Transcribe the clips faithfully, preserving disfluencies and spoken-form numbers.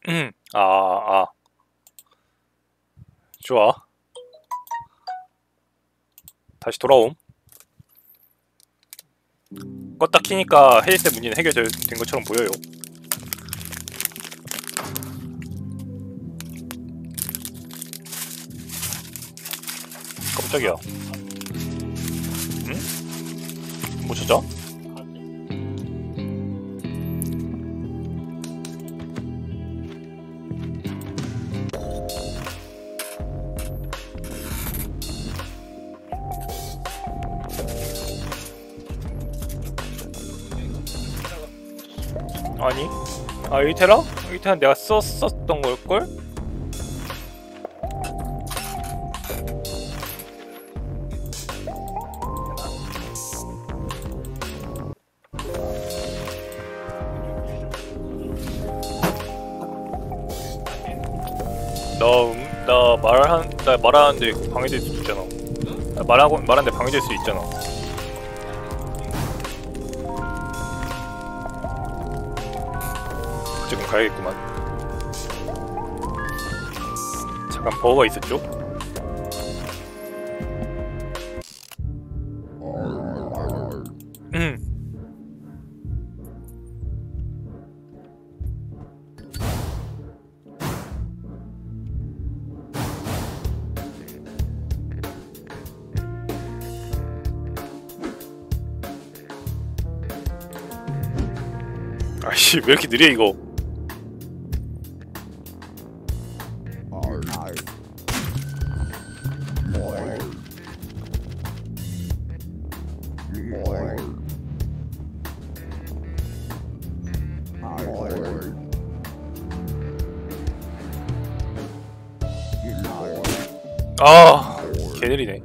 음, 아, 아, 좋아. 다시 돌아옴. 껐다 키니까 헤이스의 문제는 해결된 것처럼 보여요. 깜짝이야. 응? 뭐 찾아? 아니, 아 에이테라? 에이테라 내가 썼었던 걸걸? 나, 음, 나 말한, 나 말하는데 방해될 수 있잖아. 나 말하고, 말하는데 방해될 수 있잖아. 지금 가야겠구만. 잠깐 버거가 있었죠? 음. 아이씨, 왜 이렇게 느려 이거. 아, 개느리네.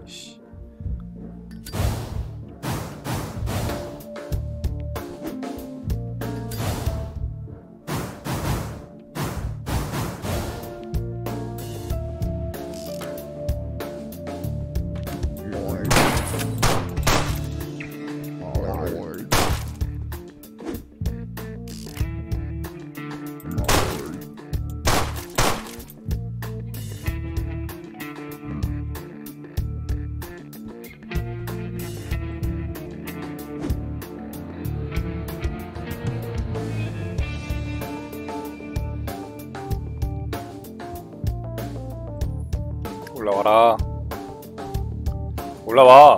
올라와라. 올라와.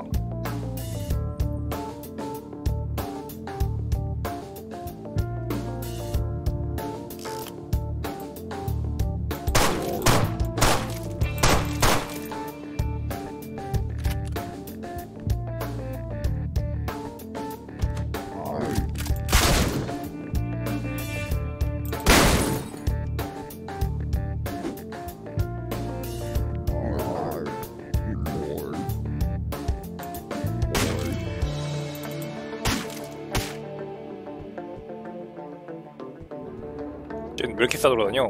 쟤는 왜 이렇게 싸돌아다녀?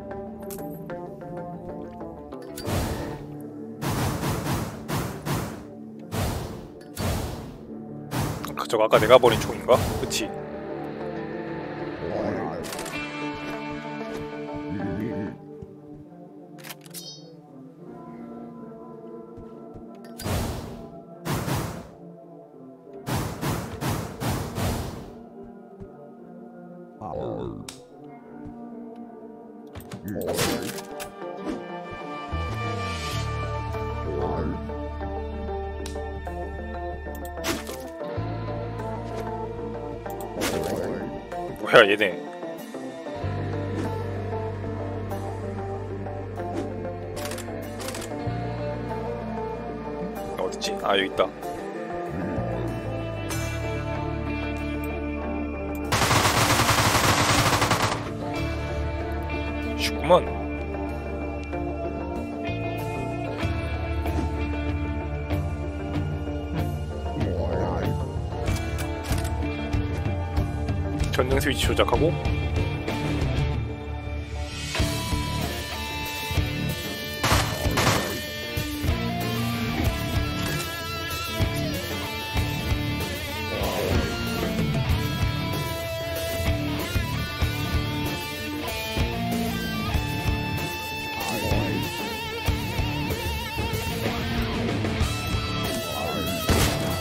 저거 아까 내가 버린 총인가? 그치? 뭐야 얘네. 어딨지? 아 여기 있다. 쉽구먼. 전등 스위치 조작하고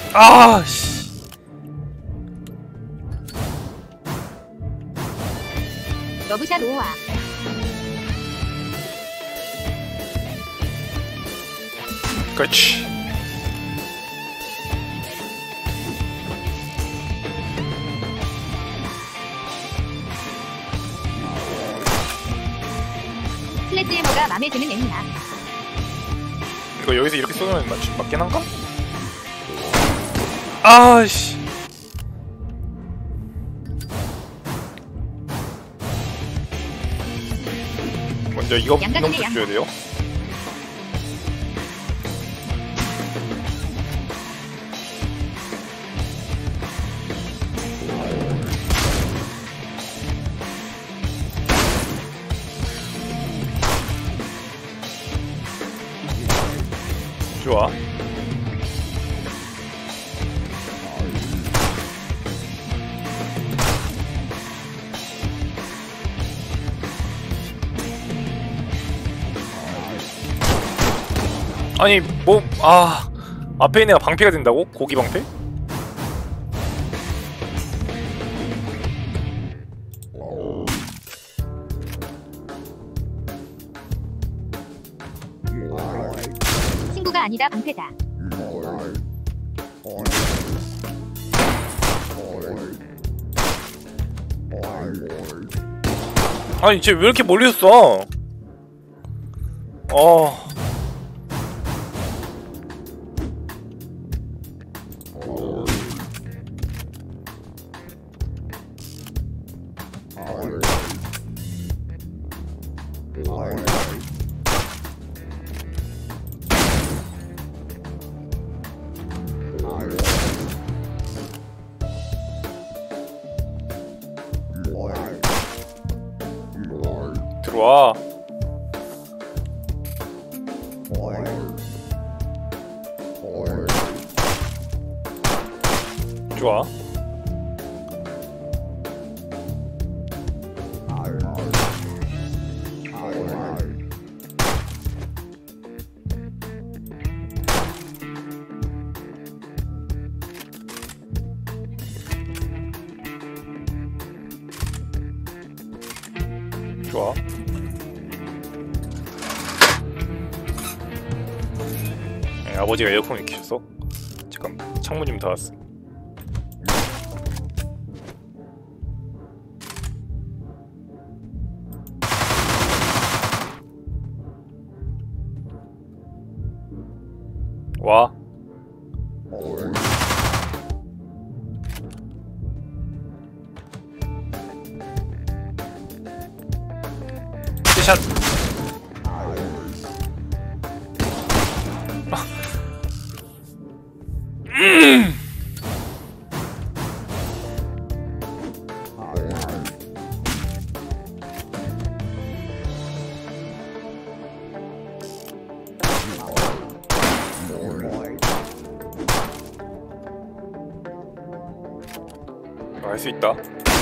아, 씨. 러브샷 오화. 그렇지. 슬래지해머가 맘에 드는 애미야. 이거 여기서 이렇게 쏘면 맞, 맞긴 한가? 아씨. 먼저 이거 이놈 줘야 돼요. 좋아. 아니 뭐 아 앞에 있는 애가 방패가 된다고? 고기 방패? 친구가 아니다 방패다. 아니 쟤 왜 이렇게 멀리서 쏴? 어. 들어와. 좋아. 좋아. 네, 아버지가 에어컨을 켜셔서 잠깐 창문 좀 닫았어. 와. 샷. 음. 알 수 있다.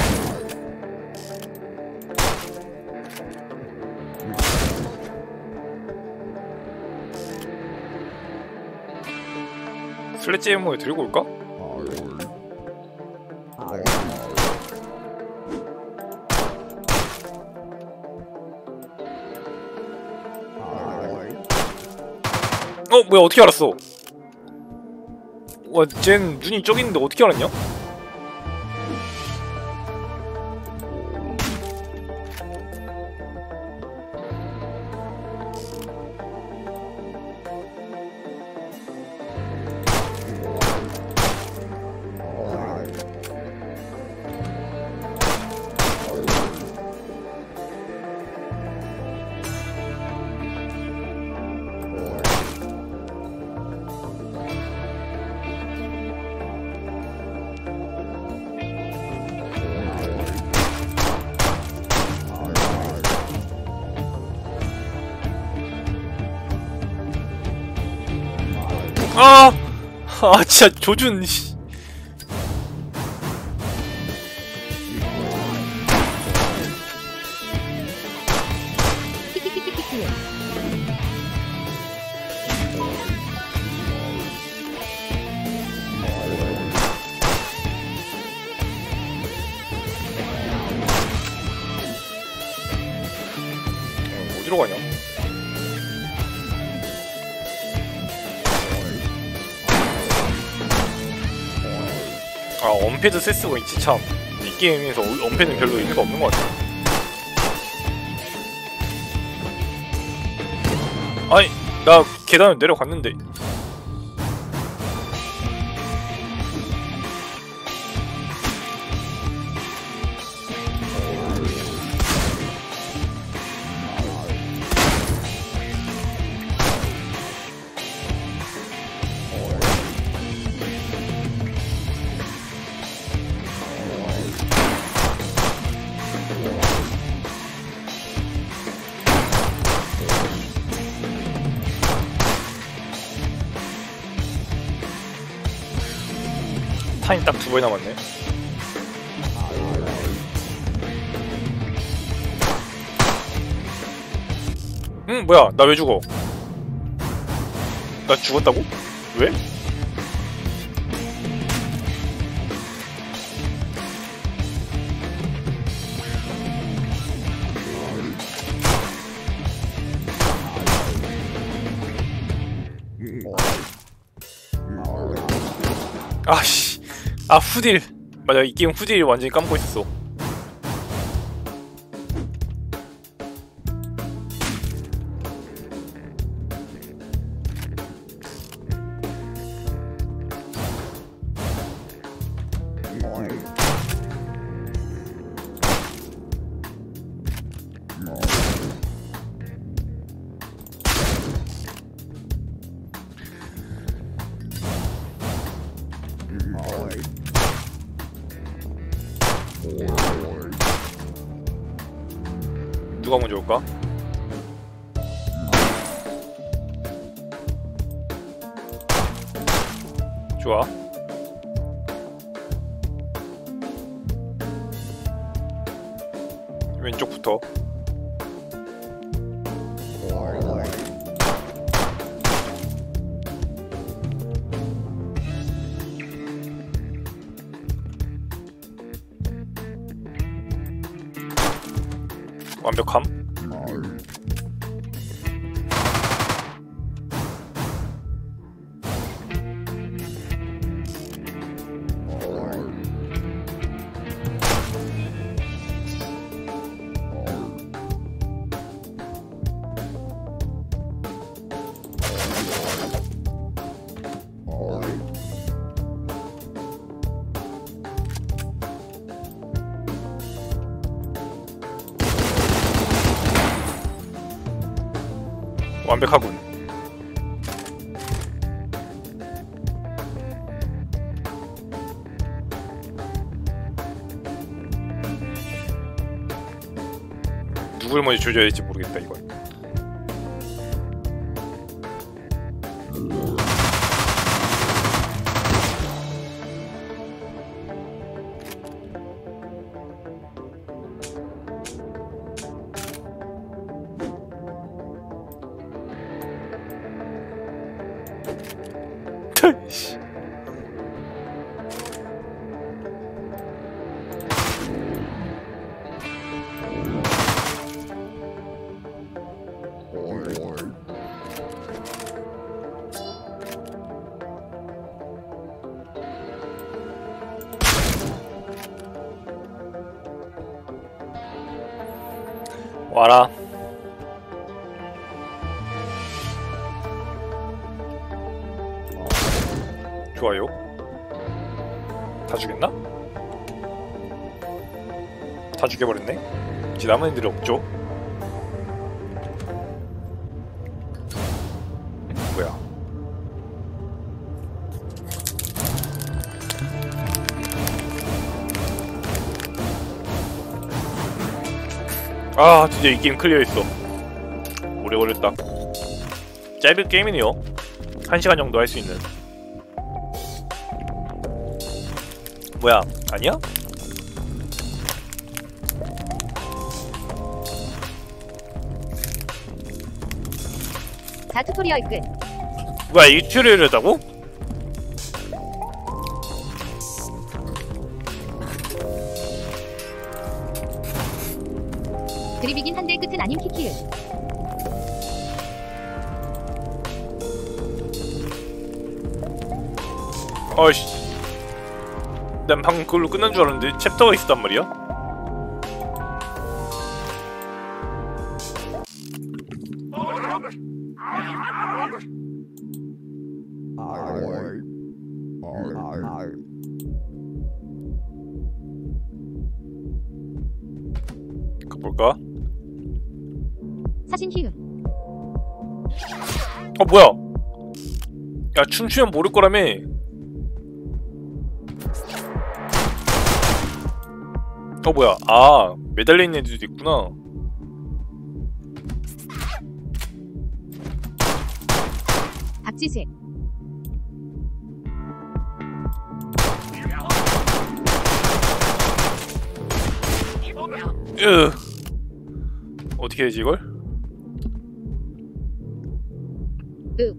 슬래지 해머에 들고 올까? 어? 뭐야 어떻게 알았어? 와 쟨 눈이 저기 있는데 어떻게 알았냐? 아, 아 진짜 조준. 어디로 가냐? 아, 언패드 세스가 있지 참. 이 게임에서 언패는 별로 의미가 없는 것 같아. 아니, 나 계단을 내려갔는데. 타임 딱 두 번 남았네. 응, 뭐야? 나 왜 죽어? 나 죽었다고? 왜? 아씨. 아, 후딜. 맞아, 이 게임 후딜 완전히 까먹고 있었어. 누가 먼저 올까? 좋아. 왼쪽부터. 완벽함. 완벽하군. 누굴 먼저 조져야 할지 모르겠다 이건. 와라. 좋아요. 다 죽였나? 다 죽여버렸네. 이제 남은 애들이 없죠? 뭐야? 아, 드디어 이 게임 클리어했어. 오래 걸렸다. 짧은 게임이네요. 한 시간 정도 할 수 있는. 뭐야? 아니야? 자, 튜토리얼 끝. 뭐야, 이 튜토리얼을 했다고? 그립이긴 한데 끝은 아님 키키을. 어이씨. 난 방금 그걸로 끝난 줄 알았는데 챕터가 있었단 말이야? 볼까? 사신 희음. 어 뭐야? 야 춤추면 모를 거라며. 어 뭐야? 아 매달려 있는 애들도 있구나. 박지수. 으 어떻게 해야지 이걸? 으.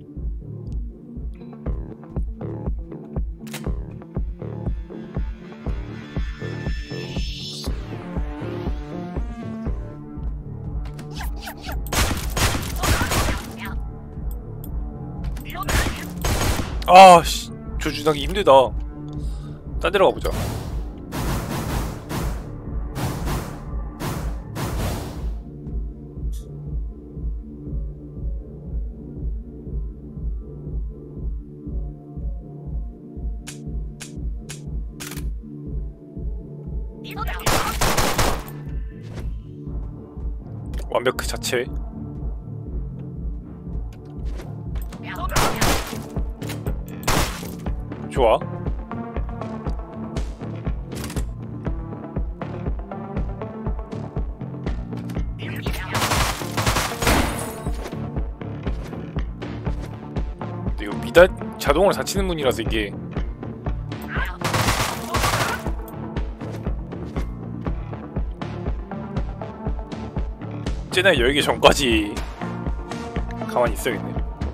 아씨 조준하기 힘들다. 딴 데로 가보자. 완벽 그 자체. 좋아. 근데 이거 미다 자동으로 닫히는 문이라서 이게 쟤네 열기 전까지 가만히 있어야겠네.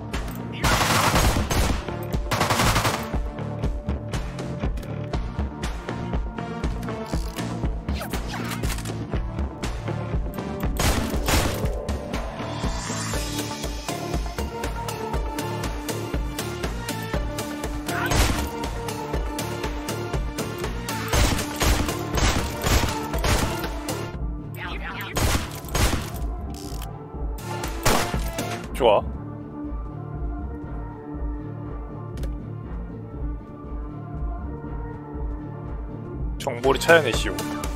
좋아. 정보를 찾아내시오.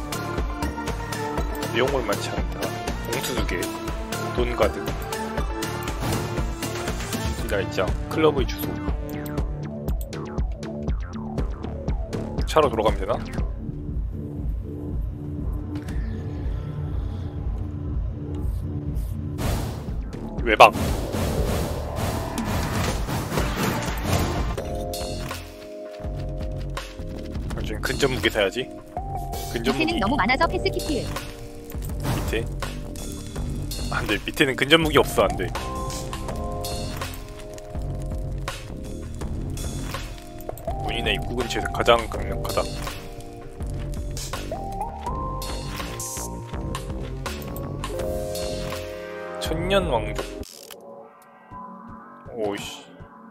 내용물 많지 않다. 봉투 두 개, 돈 가득, 날짜, 클럽의 주소. 차로 돌아가면 되나? 외박. 나중에 근접 무기 사야지. 근접 무기. 밑에는 너무 많아서 패스 키트. 밑에. 안돼. 밑에는 근접 무기 없어. 안돼. 문이나 입구 근처에서 가장 강력하다. 천년 왕족. 오이씨.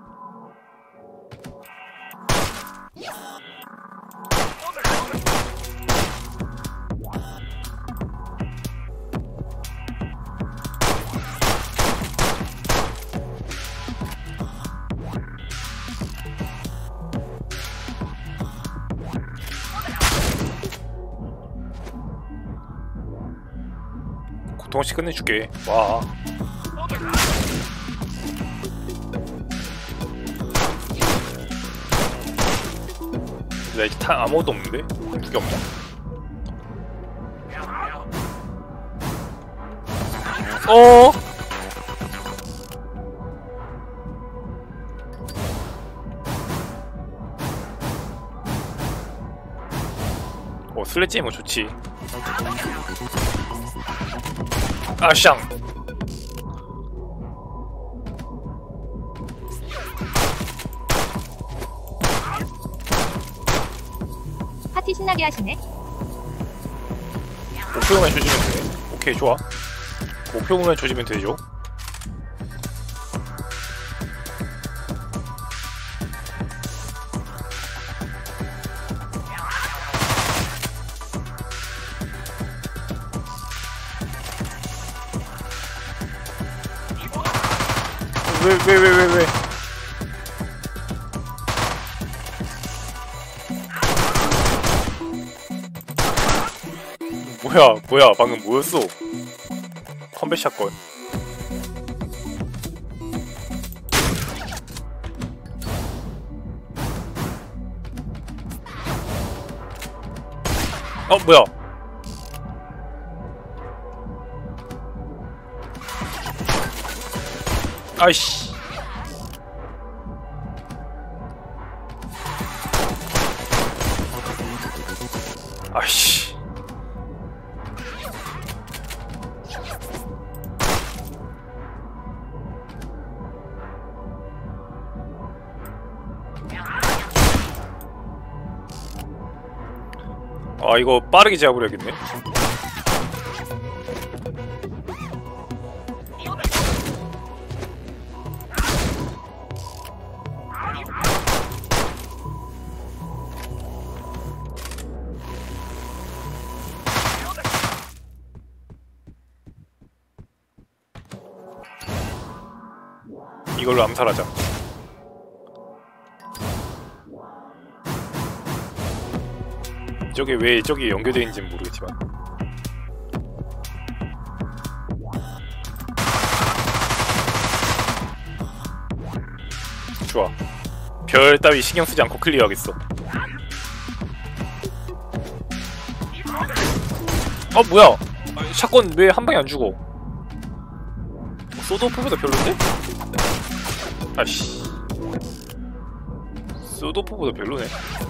고통없이 끝내줄게. 와. 나 이제 탄 아무것도 없는데? 두 개 없나? 어? 어, 슬래지 뭐 좋지. 아샹. 파티 신나게 하시네. 목표만 조지면 되네. 오케이, 좋아. 목표만 조지면 되죠. 왜 왜 왜 왜 왜? 뭐야 뭐야 방금 뭐였어? 컴뱃 샷건. 어 뭐야? 아이씨. 아이씨. 아 이거 빠르게 제압을 해야겠네. 이걸로 암살하자. 저게 왜 저기 연결되어 있는지는 모르겠지만. 좋아. 별 따위 신경 쓰지 않고 클리어하겠어. 어 뭐야? 샷건 왜 한 방에 안 죽어? 소드오프보다 별론데? 아이씨. 소드오프보다 별로네.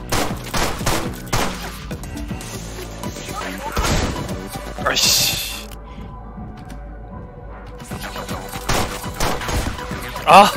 아이씨. 아.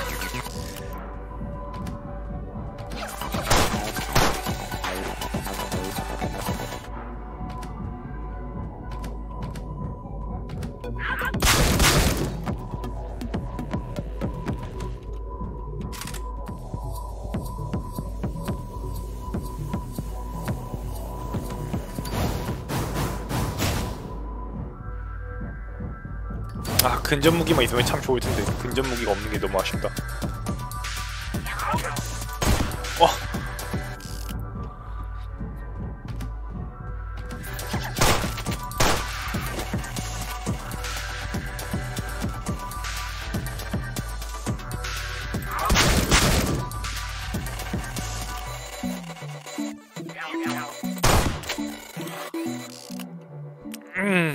아, 근접 무기만 있으면 참 좋을 텐데 근접 무기가 없는 게 너무 아쉽다. 어. 음.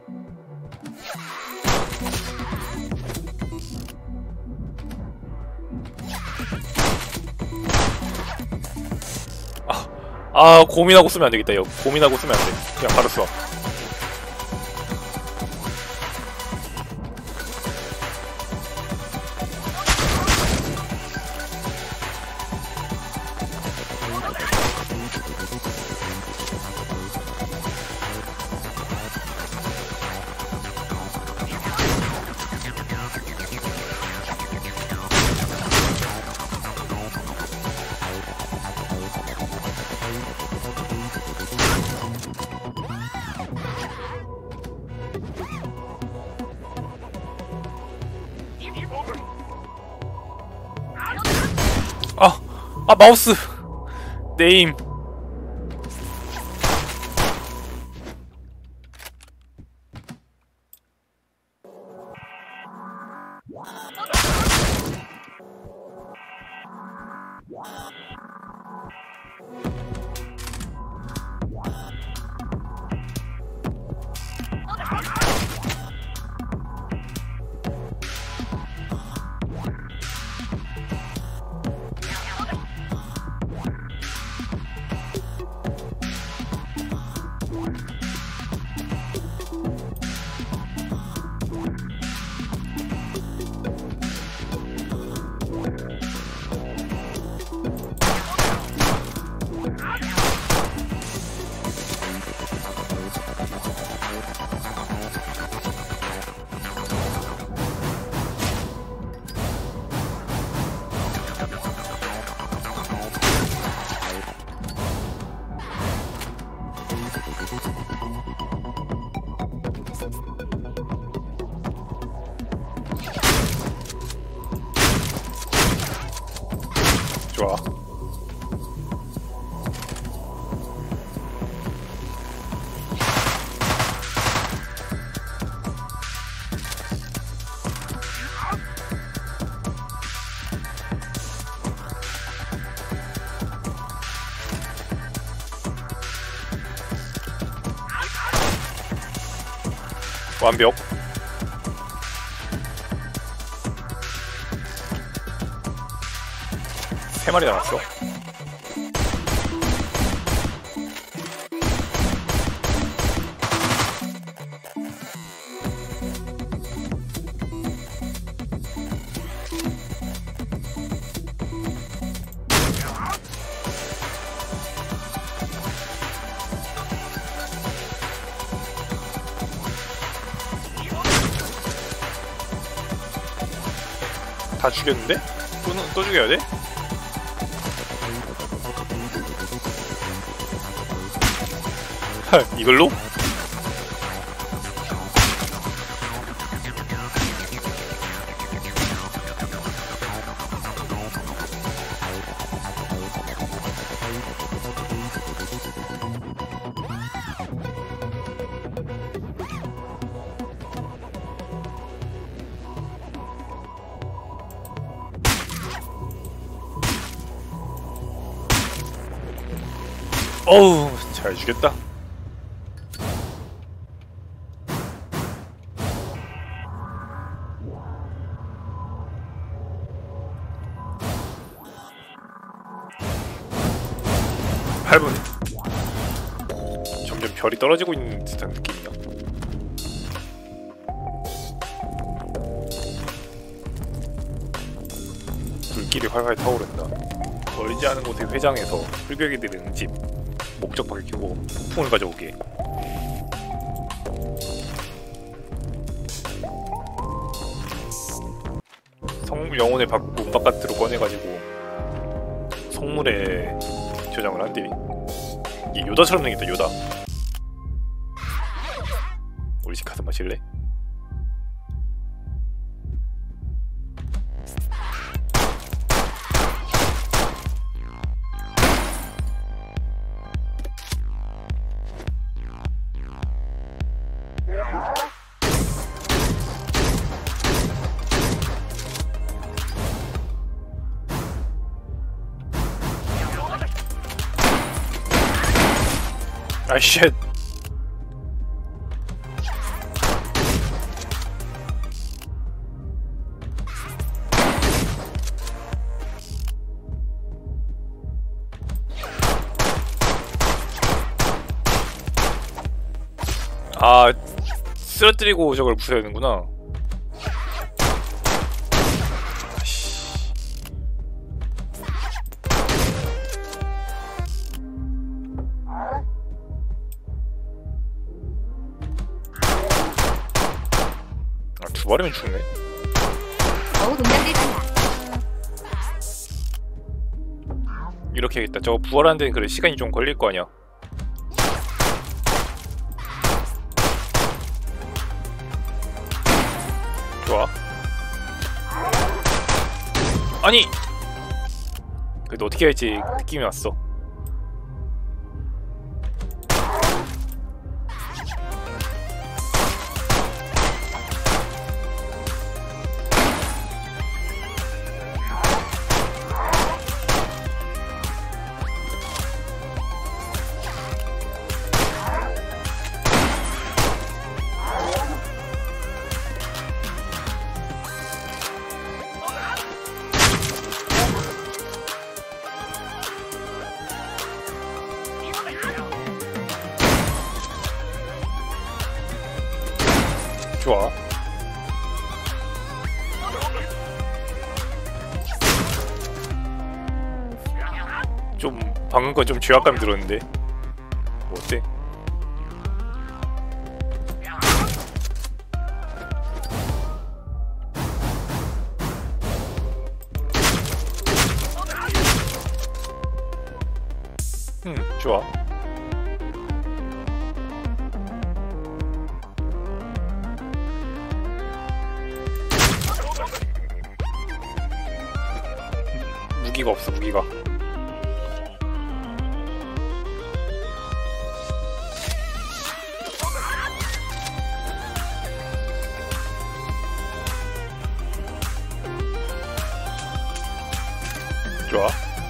아 고민하고 쓰면 안되겠다. 이거 고민하고 쓰면 안돼. 그냥 바로 써. 아! 아 마우스! 네임. 좋아. 완벽. 세 마리 남았어. 다 죽였는데? 또, 또 죽여야 돼? 이걸로? 어우, 잘 죽였다. 팔 분. 점점 별이 떨어지고 있는 듯한 느낌이야. 불길이 활활 타오른다. 멀지 않은 곳의 회장에서 흙벽이 들은 집. 목적 밝히고 폭풍을 가져오게. 성 영혼의 밖, 문 바깥으로 꺼내가지고 성물에 저장을 한대. 이게 요다처럼 생겼다. 요다. 우리 집 가서 마실래? 아, 쉣. 아, 쓰러뜨리고 저걸 부숴야 되는구나. 두 마리면 죽네. 어우 동양대장이야. 이렇게 해야겠다. 저거 부활하는 데는 그래 시간이 좀 걸릴 거 아니야. 좋아. 아니! 그래도 어떻게 할지 느낌이 왔어. 좋아. 좀 방금 건 좀 죄악감이 들었는데 뭐 어때? 음, 좋아. 무기가 없어 무기가. 좋아.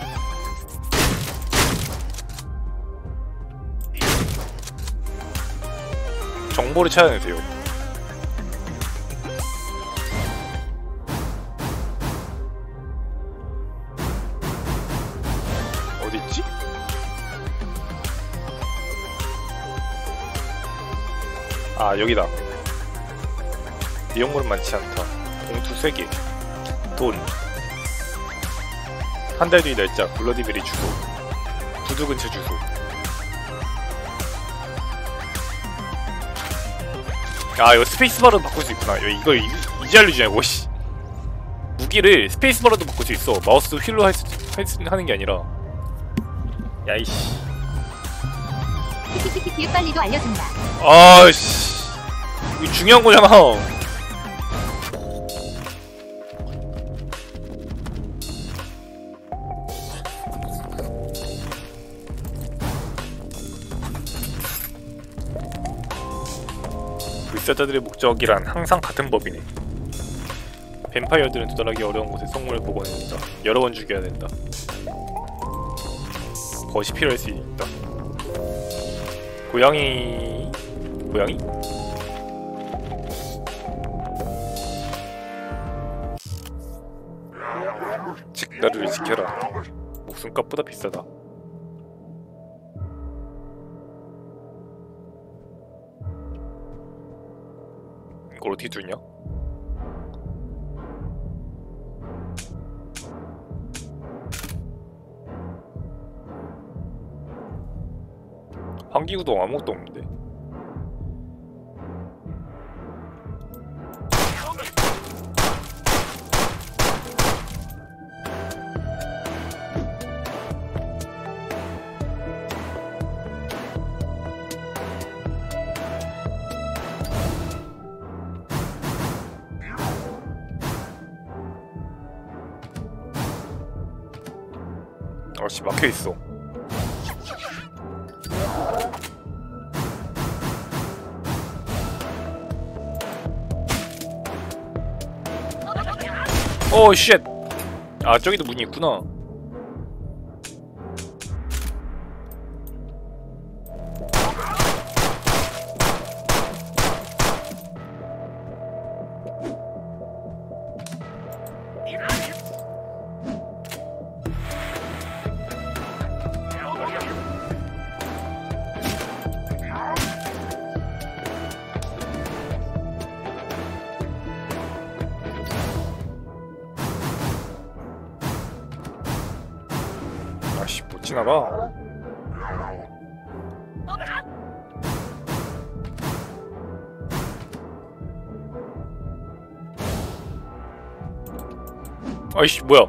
정보를 찾아내세요. 어디 있지? 아 여기다. 내용물은 많지 않다. 봉투 세 개. 돈. 한 달 뒤 날짜. 블러디베리 주소. 부두 근처 주소. 아 이거 스페이스바로도 바꿀 수 있구나. 이거 이, 이제 알려주냐고. 씨. 무기를 스페이스바로도 바꿀 수 있어. 마우스 휠로 할 수, 할 수, 하는 게 아니라. 야이씨. 티키티키 빨리도 알려준다. 아씨. 이거 중요한 거잖아. 불사자들의 목적이란 항상 같은 법이네. 뱀파이어들은 도달하기 어려운 곳에 성물을 복원해낸다. 여러 번 죽여야 된다. 벗이 필요할 수 있다. 고양이... 고양이? 즉 나를 지켜라. 목숨값보다 비싸다. 이걸 어떻게 주냐? 환기구동 아무것도 없는데. 아씨 막혀있어. 오 쉣. 아 저기도 문이 있구나. 아씨 못 지나가. 아이씨 뭐야.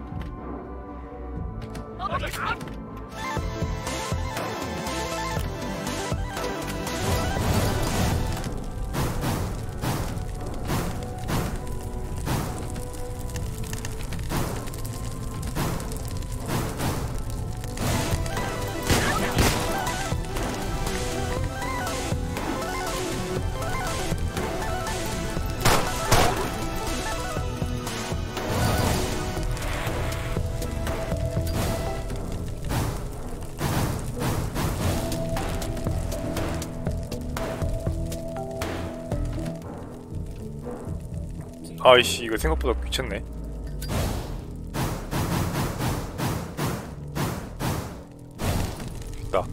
아이씨 이거 생각보다 귀찮네. 있다.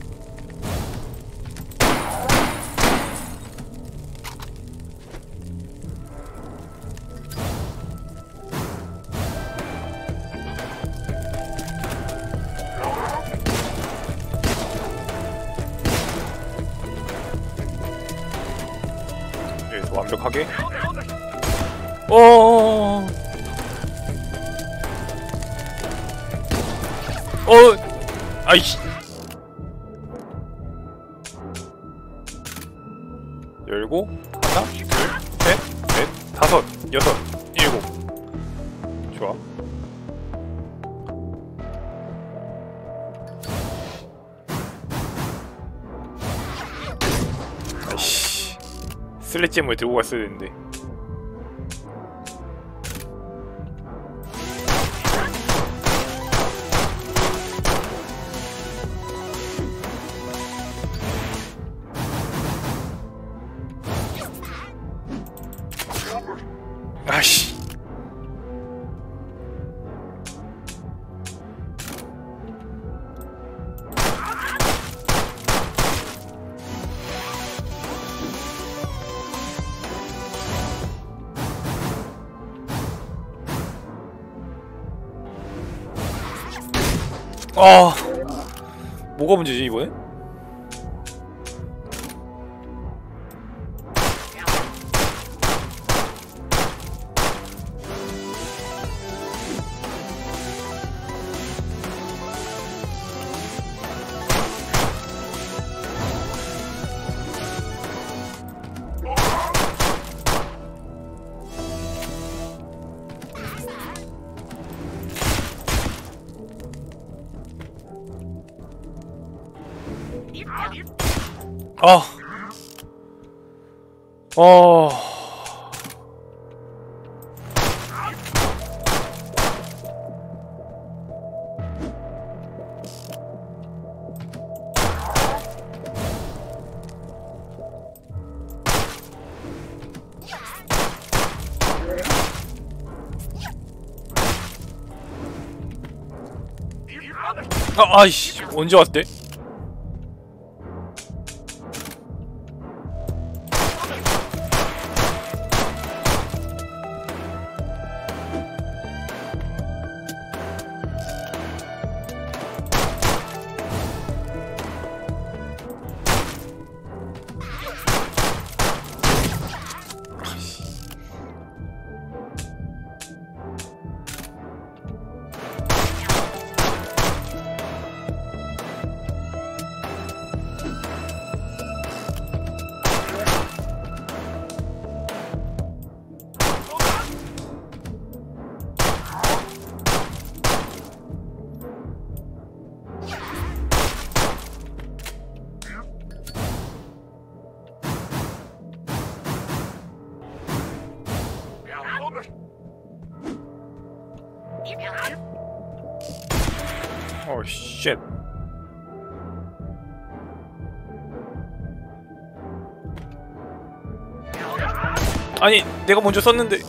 여기서 완벽하게 어어어어 어 아이씨 열고 하나 둘셋넷 다섯 여섯 일곱 좋아. 슬래지엠을 들고 갔어야 되는데. 아씨. 아, 뭐가 문제지 이번에? 아, 어, 아, 아이씨, 언제 왔대? 어, 쉣. 아니, 내가 먼저 썼는데.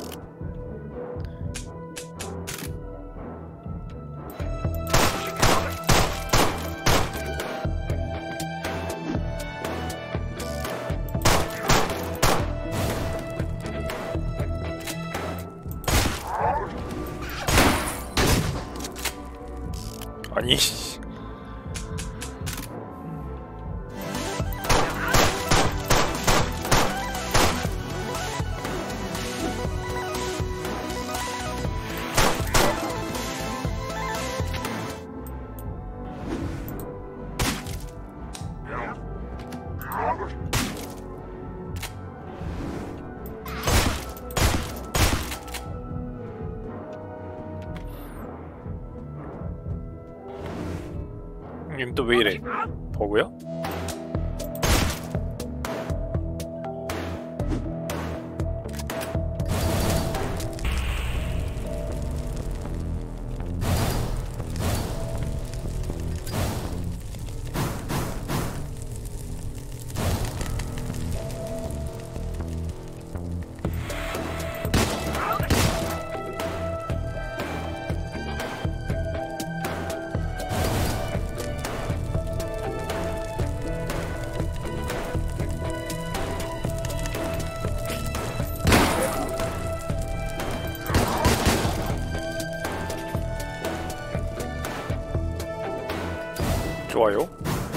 아니. 님 또 왜 이래? 버그야? 좋아요.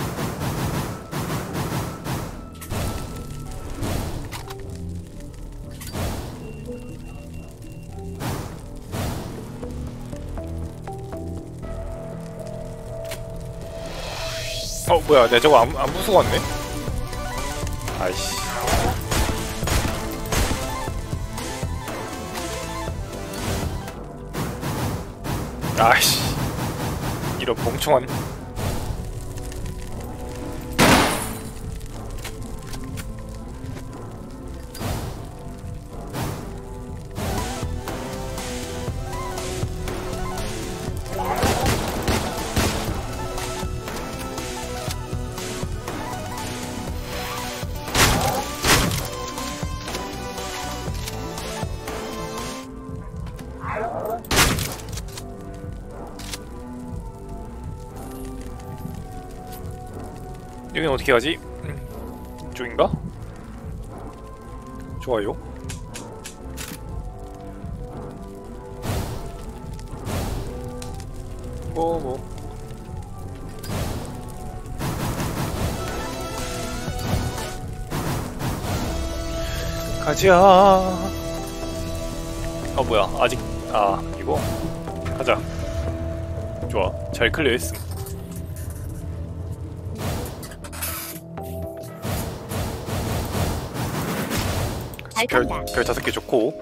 어 뭐야, 내가 저거 안, 안 부수고 왔네? 아이씨. 아이씨, 이런 멍청한. 여기는 어떻게 가지? 음, 이쪽인가? 좋아요. 뭐 뭐. 가자. 아 뭐야 아직 아 이거 가자. 좋아 잘 클리어했음. 잘 별, 간다. 별 다섯 개 좋고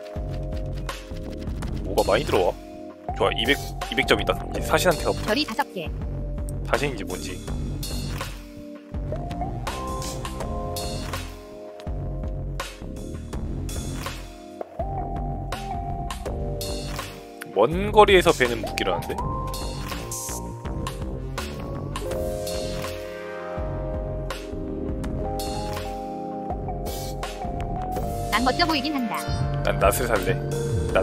뭐가 많이 들어와. 좋아 이백 이백 점이다. 이제 사신한테 가보자. 별이 다섯 개. 사신인지 뭔지. 먼 거리에서 베는 무기라는데? 난 멋져 보이긴 한다. 난 낫을 살래. 낫.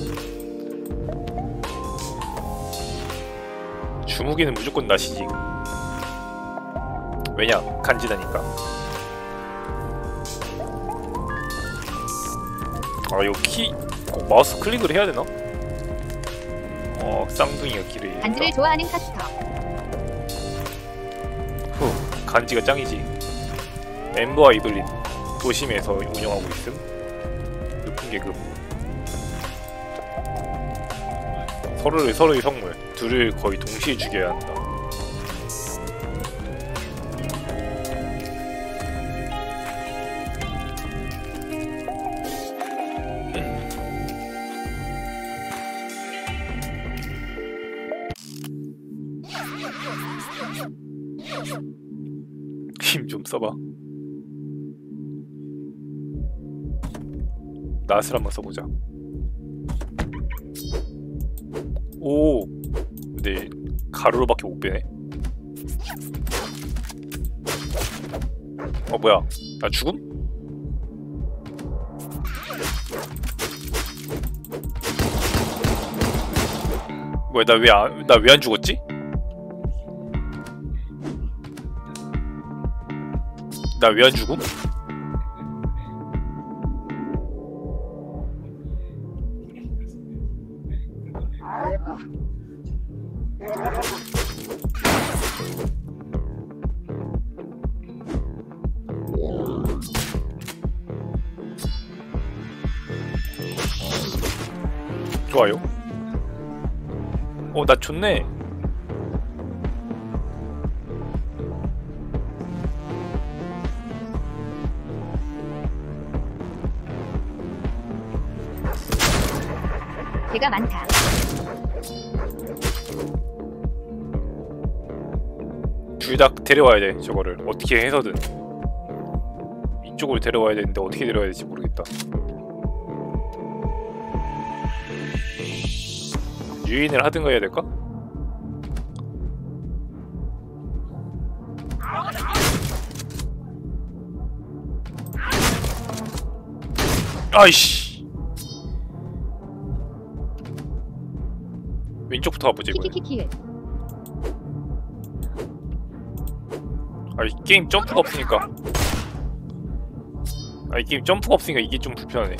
주무기는 무조건 낫이지. 왜냐? 간지나니까. 아 이거 키 꼭 마우스 클릭을 해야 되나? 어 쌍둥이가 길을. 간지를 좋아하는 카스터. 후 간지가 짱이지. 엠버와 이블린 도심에서 운영하고 있음. 높은 계급. 서로를 서로의 성물 둘을 거의 동시에 죽여야 한다. 힘 좀 써봐. 낫을 한번 써보자. 오, 근데 가루로밖에 못 빼네. 어 뭐야? 나 죽음? 뭐야? 나 왜 안 나 왜 안 죽었지? 나 왜 안 죽음? 좋아요. 어, 나 좋네. 개가 많다. 둘 다 데려와야 돼. 저거를 어떻게 해서든 이쪽으로 데려와야 되는데 어떻게 데려와야 될지 모르겠다. 유인을 하든가 해야 될까? 아이씨. 왼쪽부터 가보자 이번엔. 키키키키. 아 이 게임 점프가 없으니까. 아 이 게임 점프가 없으니까 이게 좀 불편하네.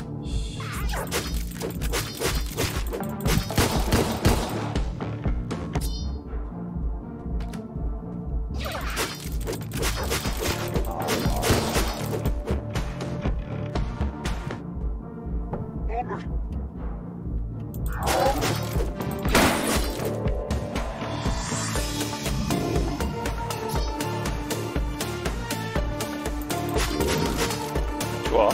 좋아.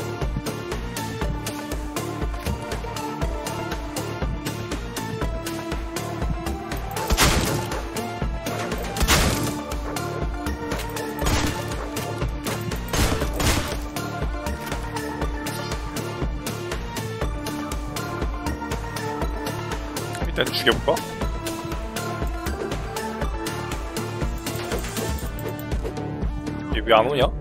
일단 죽여볼까? 얘 왜 안 오냐?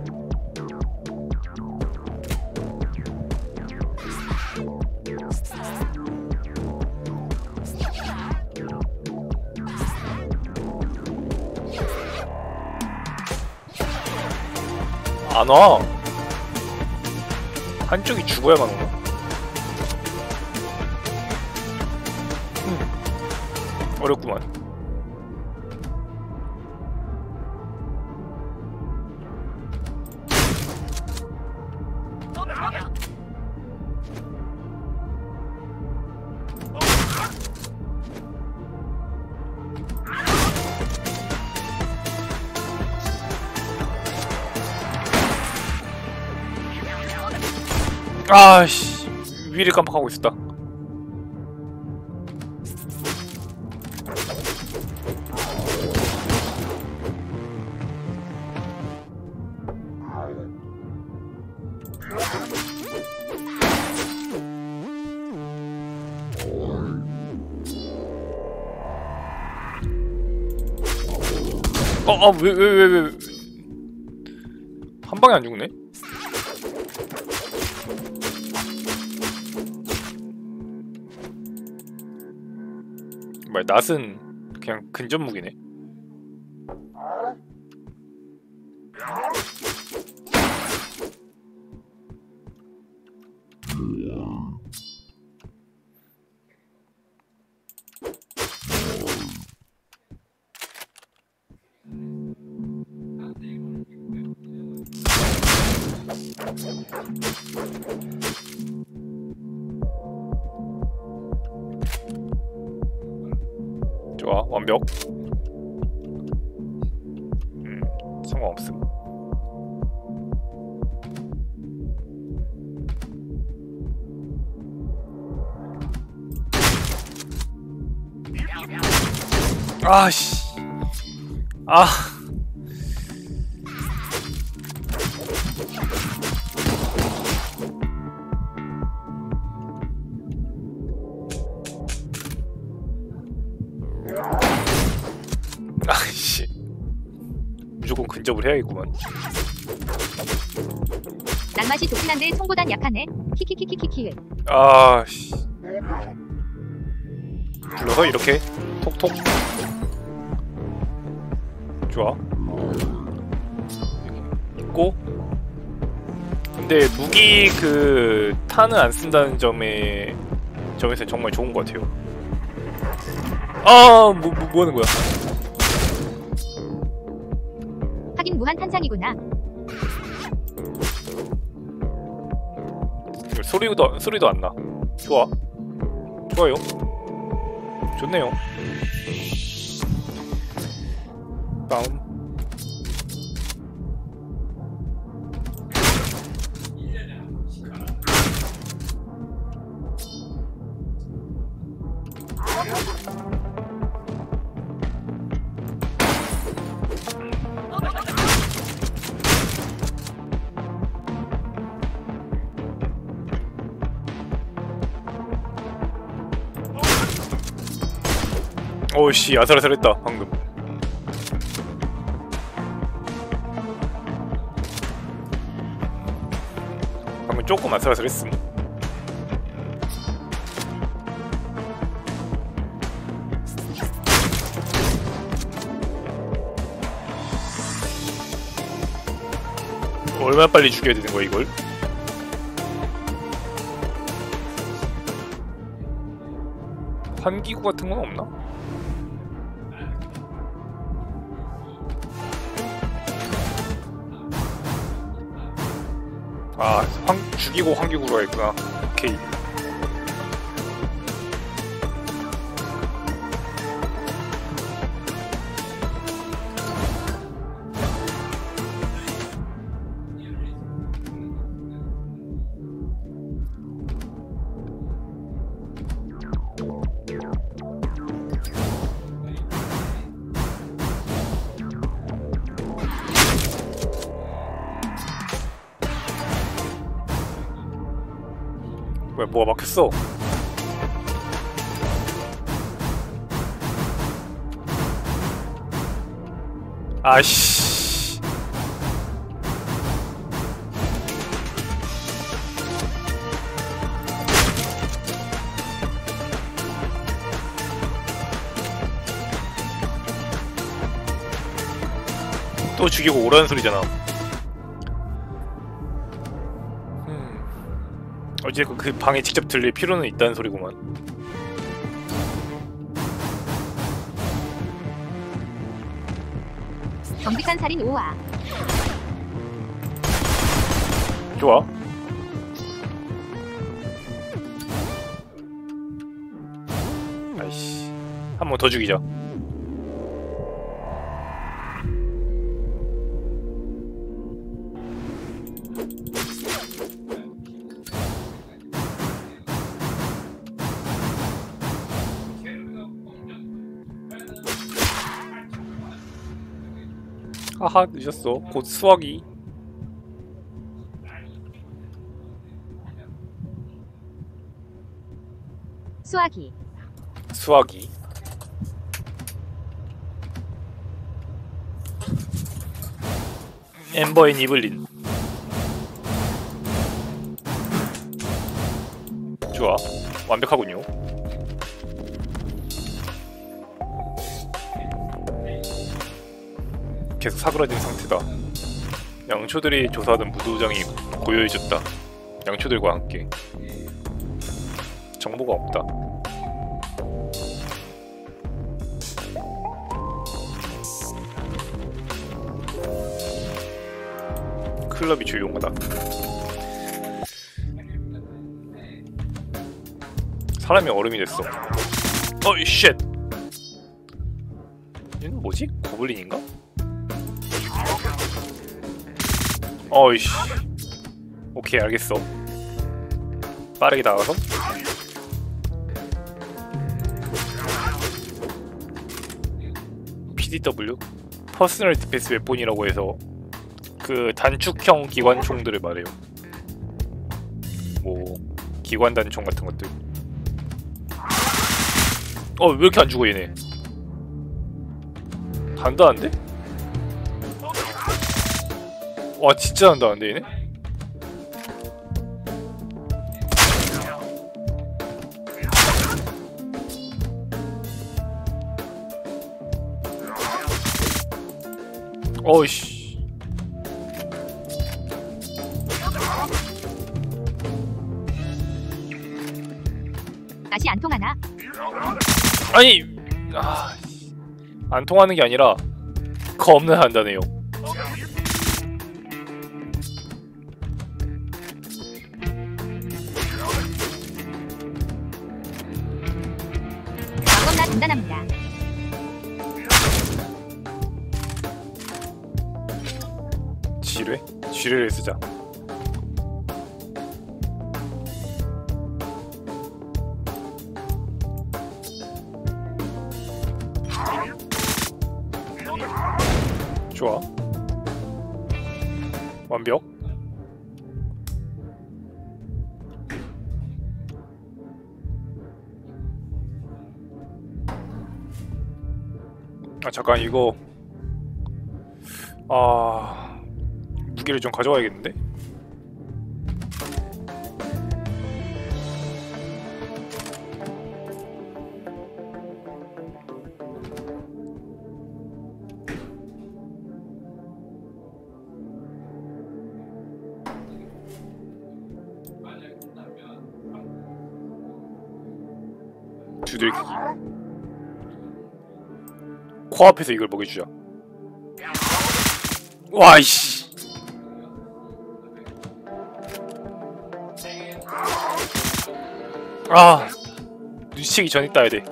안 와. 한쪽이 죽어야만 오나? 음. 어렵구만. 아씨, 위를 깜빡하고 있었다. 어, 아, 왜, 왜, 왜, 왜. 한 방에 안 죽네? 뭐야, 낫은 그냥 근접 무기네. 좋아, 완벽. 음, 상관없음. 아씨. 아. 아이씨, 무조건 근접을 해야겠구만. 낭맛이 좋긴 한데 총보단 약하네. 키키키키키키. 아씨, 불러서 이렇게 톡톡. 좋아. 있고. 근데 무기 그 탄은 안 쓴다는 점에 점에서 정말 좋은 것 같아요. 아, 뭐, 뭐, 뭐 하는 거야? 하긴 무한 탄창이구나. 소리도 소리도 안 나. 좋아. 좋아요. 좋네요. 다음. 오씨, 아슬아슬했다 방금. 방금 조금 아슬아슬했음. 얼마나 빨리 죽여야 되는 거야 이걸? 환기구 같은 건 없나? 아, 황, 죽이고 환기구로 했구나. 오케이. 왜 뭐가 막혔어? 아이씨. 또 죽이고 오라는 소리잖아. 어쨌든 그 방에 직접 들릴 필요는 있다는 소리구만. 정직한 살인 오화. 좋아. 아이씨, 한 번 더 죽이자. 하하, 늦었어. 곧 수학이. 수화기. 수학이. 엠버 앤 이블린. 좋아. 완벽하군요. 계속 사그라진 상태다. 양초들이 조사하던 무도장이 고요해졌다. 양초들과 함께. 정보가 없다. 클럽이 조용하다. 사람이 얼음이 됐어. 어이 쉣! 얘는 뭐지? 고블린인가? 어이씨. 오케이, 알겠어. 빠르게 나가서 피디더블유? 퍼스널 디펜스 웨폰이라고 해서 그 단축형 기관총들을 말해요. 뭐 기관 단총 같은 것들. 어, 왜 이렇게 안 죽어 얘네? 단단한데? 와, 진짜 단단한데 얘네? 어이씨. 다시 안 통하나? 아니, 아, 안 통하는 게 아니라 겁나 단단해요. 겁나 단단합니다. 지뢰? 지뢰를 쓰자. 좋아. 완벽. 아, 잠깐 이거 아... 무기를 좀 가져와야겠는데? 두들기기. 코앞에서 이걸 먹여주자. 와이씨. 아, 눈치채기 전에 따야 돼.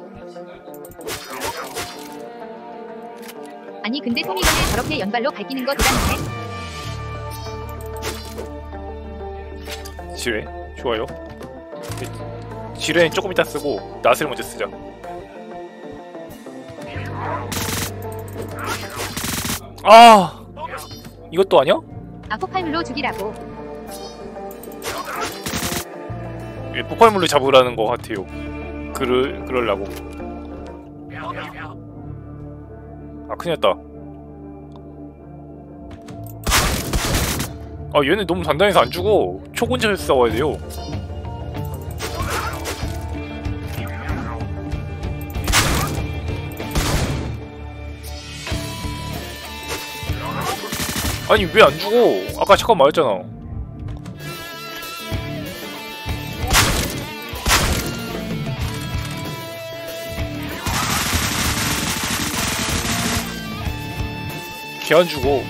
아니 근데 토미건을 저렇게 연발로 갈기는 거 대단해. 지뢰 좋아요. 지뢰는 조금 이따 쓰고 낫을 먼저 쓰자. 아, 이것도 아니야? 아 폭발물로 죽이라고. 예, 폭발물로 잡으라는 것 같아요. 그를 그럴라고. 아, 큰일났다. 아, 얘네 너무 단단해서 안 죽어. 초곤차에서 싸워야 돼요. 아니 왜 안 죽어? 아까 잠깐 말했잖아. 개 안 주고.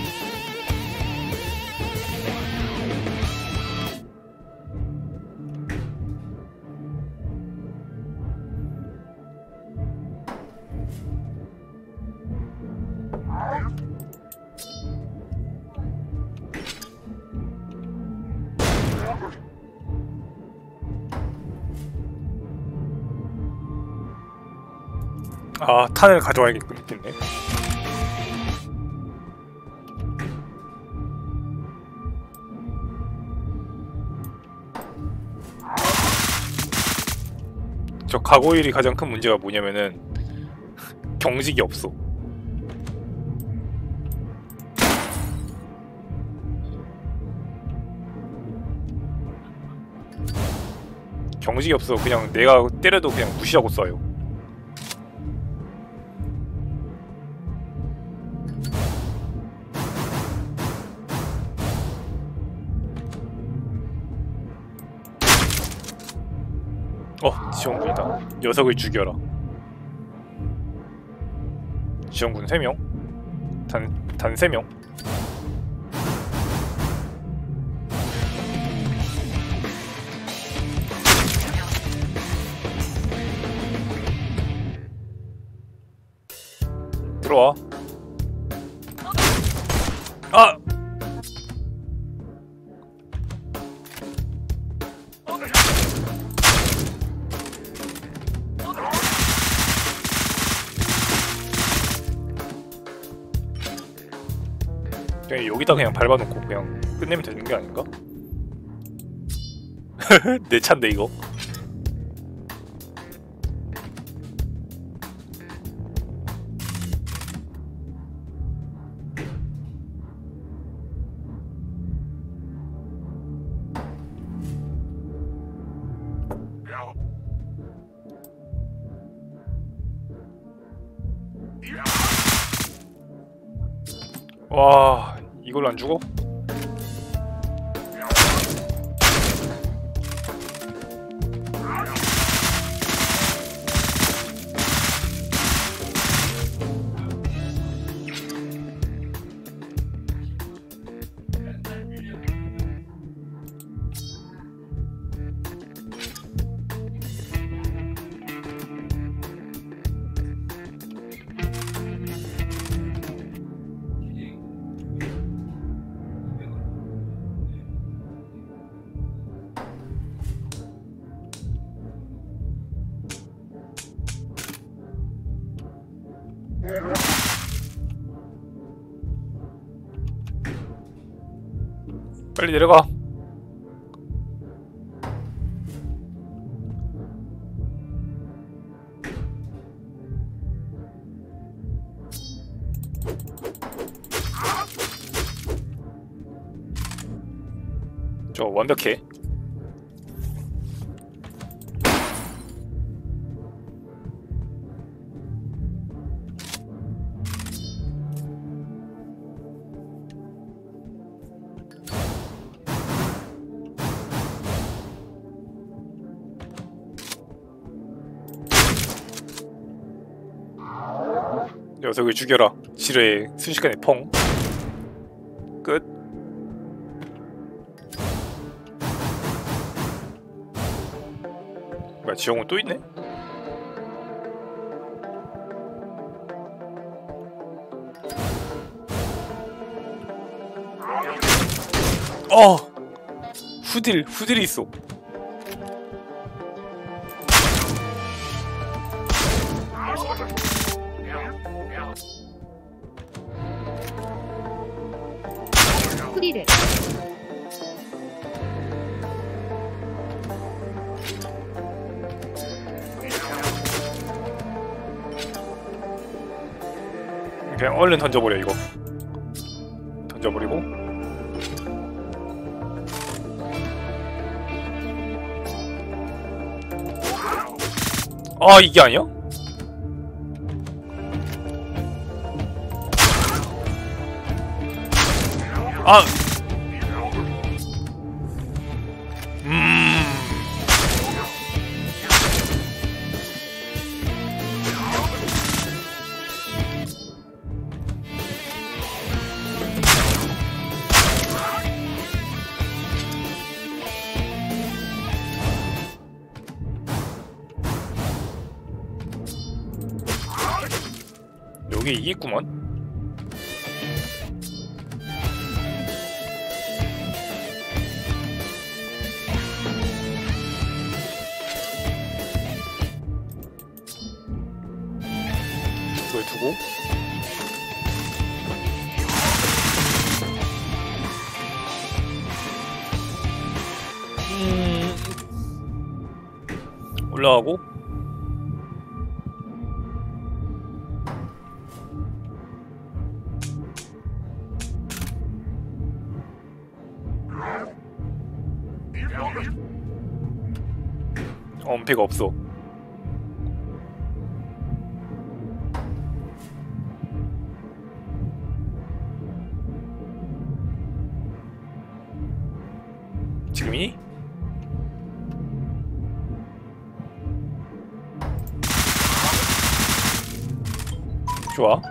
아, 탄을 가져와야겠겠네. 저 가고일이 가장 큰 문제가 뭐냐면은 경직이 없어. 경직이 없어. 그냥 내가 때려도 그냥 무시하고 쏴요. 어, 지원군이다. 녀석을 죽여라. 지원군 세 명? 단, 단 세 명? 들어와. 아! 그냥 여기다 그냥 밟아놓고 그냥 끝내면 되는 게 아닌가? 내 차인데 이거. 와, 이걸 안 죽어? 빨리 내려가. 저 완벽해. 녀석을 죽여라. 지뢰에 순식간에 펑. 끝. 뭐야, 지형은 또 있네? 어! 후딜, 후딜이 있어. 후디를 그냥 얼른 던져버려. 이거 던져버리고. 아, 이게 아니야? 아, 음. 여기 이겠구만. 이걸 두고 음... 올라가고 엄폐가 없어. 지금이? 좋아.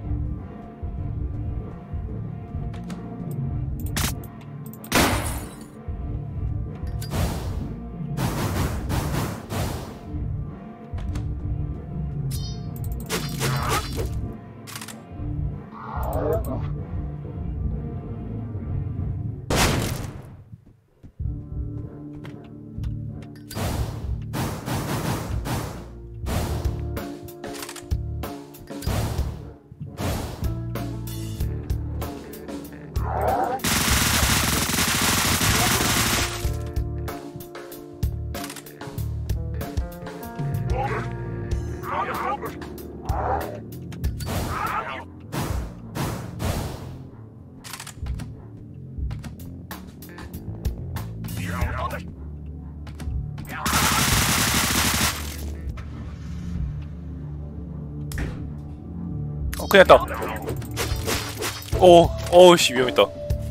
어, 큰일 났다. 오, 어우씨, 위험했다.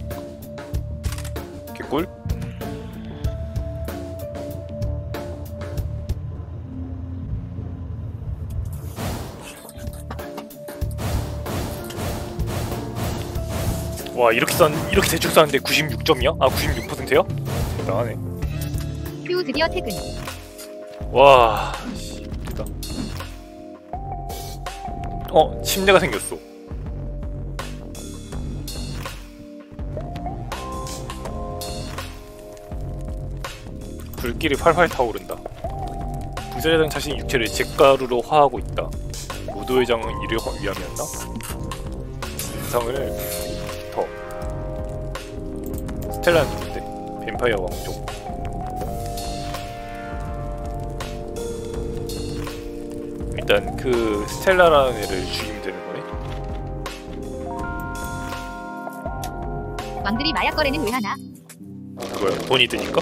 개꿀. 와, 이렇게 싼, 이렇게 대충 쌌는데 구십육 점이야? 아, 구십육 퍼센트야? 대단하네. 휴 드디어 퇴근. 와, 씨, 됐다. 어, 침대가 생겼어. 불길이 활활 타오른다. 부자회장 자신의 육체를 잿가루로 화하고 있다. 무도회장은 이를 위함이었나? 인상을 더. 스텔라는 누군데? 뱀파이어 왕족. 일단 그 스텔라라는 애를 죽이면 되는 거네. 왕들이 마약 거래는 왜 하나? 그거야? 돈이 드니까?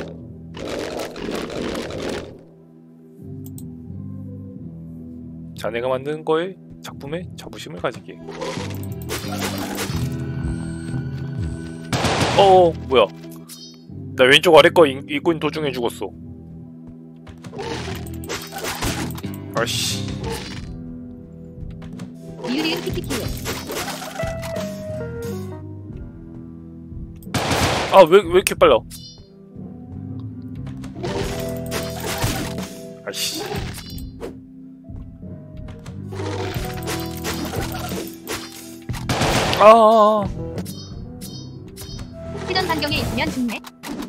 자네가 만든 거에 작품에 자부심을 가지게. 어어 뭐야? 나 왼쪽 아래 거 인, 인권 도중에 죽었어. 아씨. 리으리은 키키키에. 아 왜 왜 이렇게 빨라? 아씨. 아. 회전 반경에 있으면 죽네.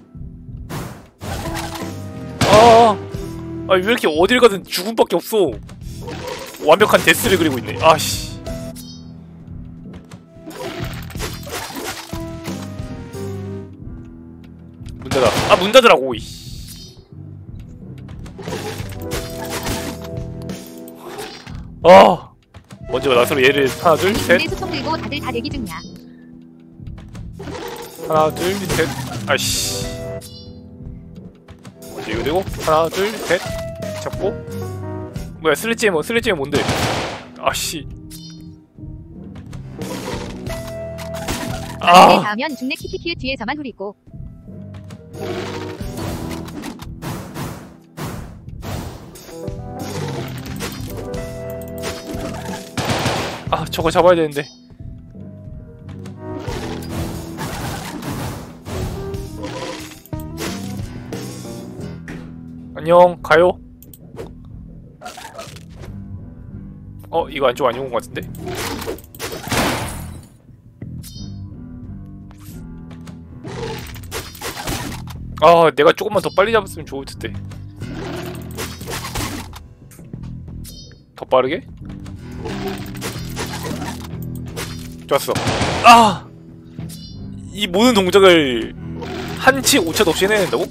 아. 아 왜 이렇게 어딜 가든 죽음밖에 없어. 완벽한 데스를 그리고 있네. 아씨. 문 닫아. 아 문 닫으라고. 아. 먼저 나서로 얘를 하나 둘 셋. 근데 소총 들고 다들 다 대기 중이야. 하나 둘 셋. 아씨. 먼저 이거 되고 하나 둘 셋. 잡고. 뭐야 슬래지해머 슬래지해머 뭔데? 아씨. 나중에 아. 닿으면 죽네 키키키에 뒤에서만 후리고. 아 저거 잡아야 되는데. 안녕 가요. 어 이거 안쪽 안 좋은 것 같은데? 아 내가 조금만 더 빨리 잡았으면 좋을 텐데. 더 빠르게? 좋았어. 아! 이 모든 동작을 한치 오차도 없이 해내낸다고?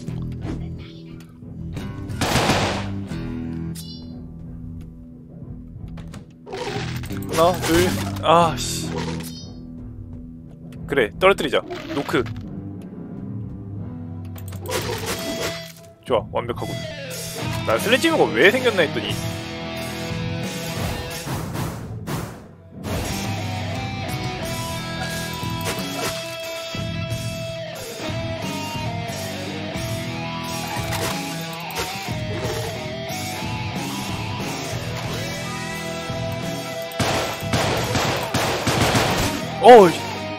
하나, 둘, 아, 씨. 그래, 떨어뜨리자. 노크. 좋아, 완벽하고. 난 슬래지머가 왜 생겼나 했더니. 어이.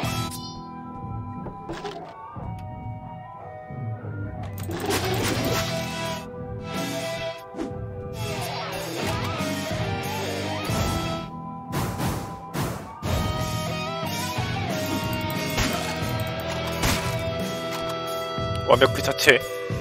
완벽 그 자체.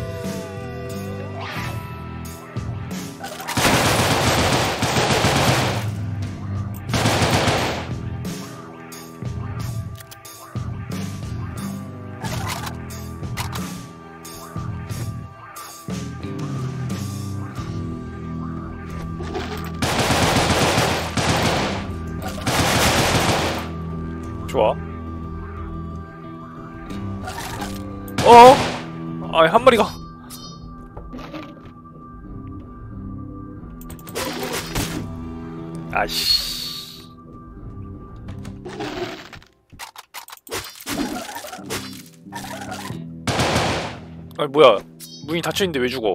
좋아. 어? 아이 한 마리가. 아이씨. 아니 뭐야? 문이 닫혀있는데 왜 죽어?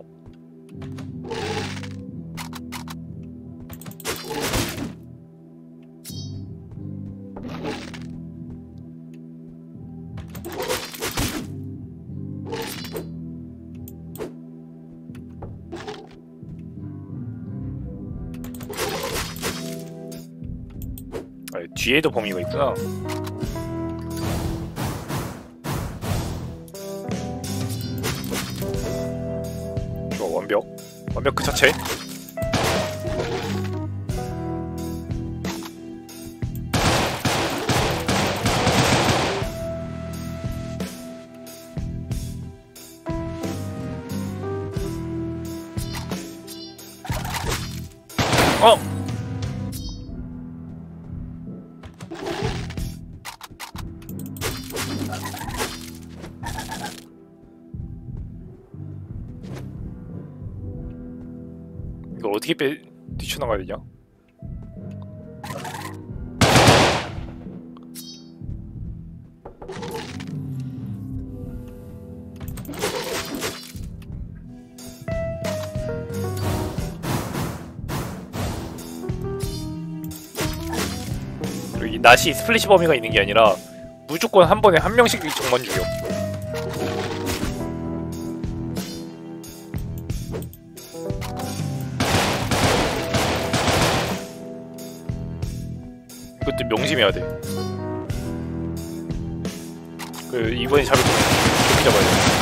아, 뒤에도 범위가 있구나. 좋아, 완벽. 완벽 그 자체. 어! 이걸 어떻게 빼, 뛰쳐나가야 되냐? 그리고 이 낫이 스플래시 범위가 있는 게 아니라 무조건 한 번에 한 명씩 정만 죽여. 그것도 명심해야 돼. 그 이번에 잡을 때 이렇게 잡아야 돼.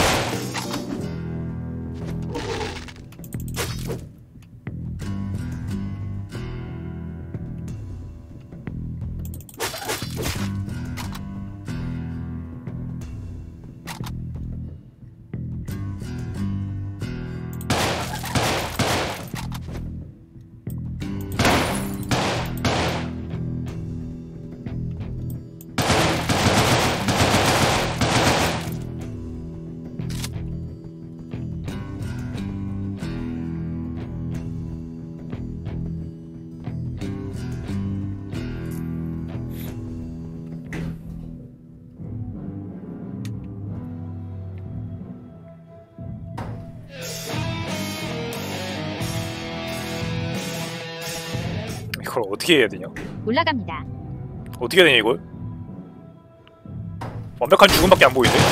이걸 어떻게 해야 되냐? 올라갑니다. 어떻게 해야 되냐 이걸? 완벽한 죽음밖에 안 보이네.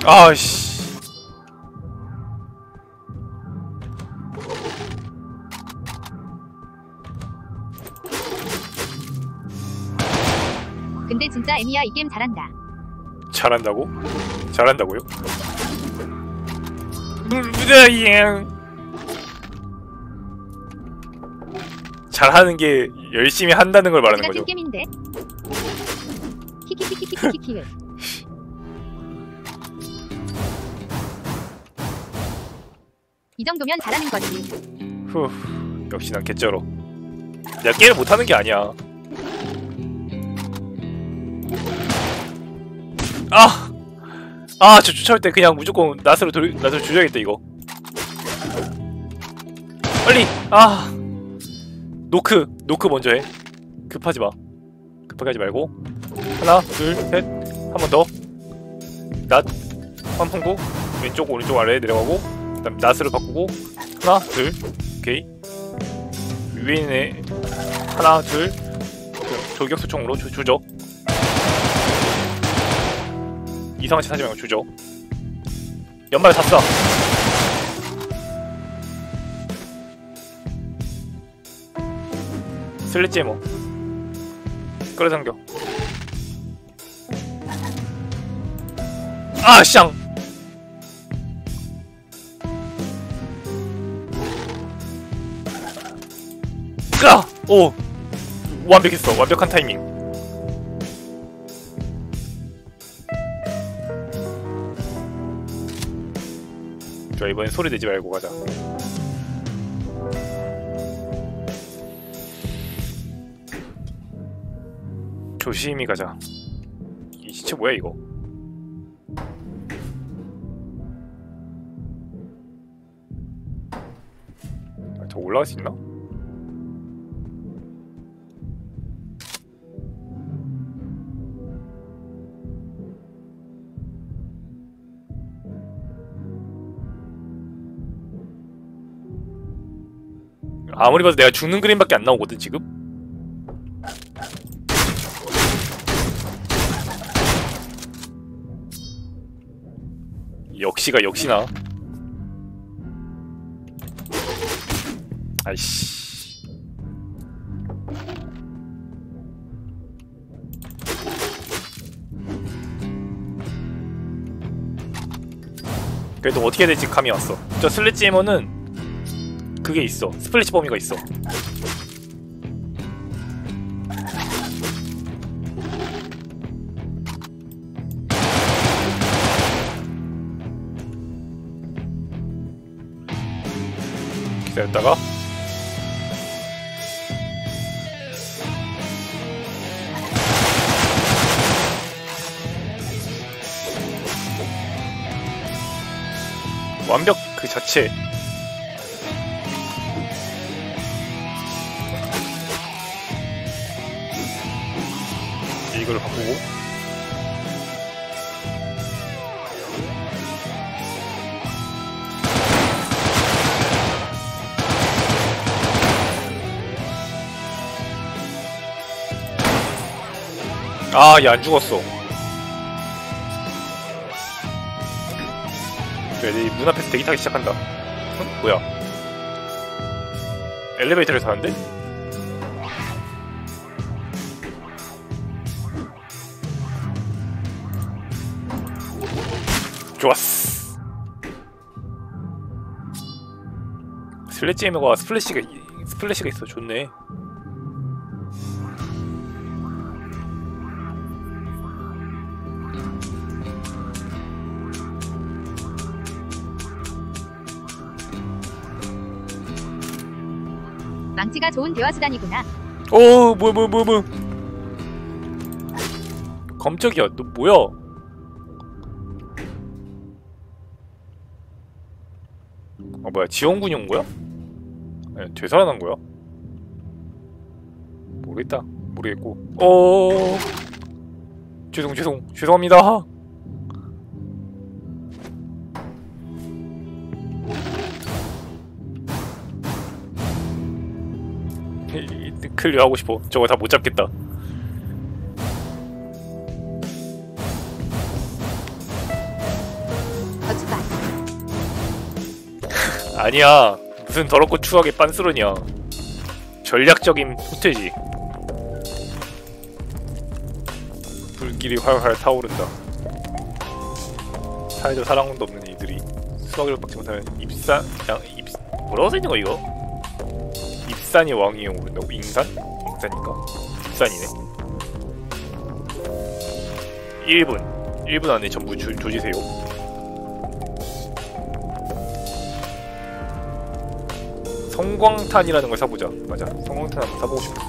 아씨. 근데 진짜 에미야 이 게임 잘한다. 잘한다고? 잘한다고요? 무무다이양. 잘하는 게 열심히 한다는 걸 말하는 같은 거죠. 게임인데. 키키키키키키키. 이 정도면 잘하는 거지. 후, 역시 난 개쩔어. 내가 게임을 못하는 게 아니야. 아! 아, 저 쫓아올 때 그냥 무조건 낫으로 돌, 낫으로 조져야겠다, 이거. 빨리! 아! 노크! 노크 먼저 해. 급하지 마. 급하게 하지 말고. 하나, 둘, 셋. 한 번 더. 낫. 환풍구. 왼쪽, 오른쪽, 아래 내려가고. 그 다음 낫으로 바꾸고. 하나, 둘. 오케이. 위에 있네. 하나, 둘. 저격수총으로 조, 조져. 이상한 짓 하지 말고 조져. 연말 다 쏴. 슬래지 해머. 끌어당겨. 아, 쌍! 까! 오! 완벽했어. 완벽한 타이밍. 좋아, 이번엔 소리 내지 말고 가자. 조심히 가자. 이 시체 뭐야 이거? 아, 저 올라갈 수 있나? 아무리 봐도 내가 죽는 그림밖에 안 나오거든 지금? 역시가 역시나. 아이씨. 그래도 어떻게 해야 될지 감이 왔어. 저 슬래지 해머는 그게 있어. 스플래시 범위가 있어. 기다렸다가 완벽 그 자체. 이걸 바꾸고 아, 얘 안 죽었어. 그래, 내 문 앞에서 대기 타기 시작한다. 응? 뭐야? 엘리베이터를 타는데? 좋았어. 슬래지 해머가 스플래시가 스플래시가 있어. 좋네. 망치가 좋은 대화 수단이구나. 오, 뭐야 뭐야 뭐야 뭐야. 깜짝이야. 너 뭐야? 아, 뭐야, 지원군이 온 거야? 아니, 되살아난 거야? 모르겠다. 모르겠고. 어. 죄송, 죄송, 죄송합니다. 클리어 하고 싶어. 저거 다 못 잡겠다. 아니야. 무슨 더럽고 추하게 빤스런이야. 전략적인 호텔지. 불길이 활활 타오른다. 사회적 사랑도 없는 이들이 수학을 받지 못하면 입산... 양... 입... 뭐라고 써있는 거 이거? 입산이 왕위에 오른다고? 잉산? 잉산인가? 입산이네. 일 분. 일 분 안에 전부 조, 조지세요. 성광탄이라는 걸 사보자. 맞아. 성광탄 한번 사보고 싶어.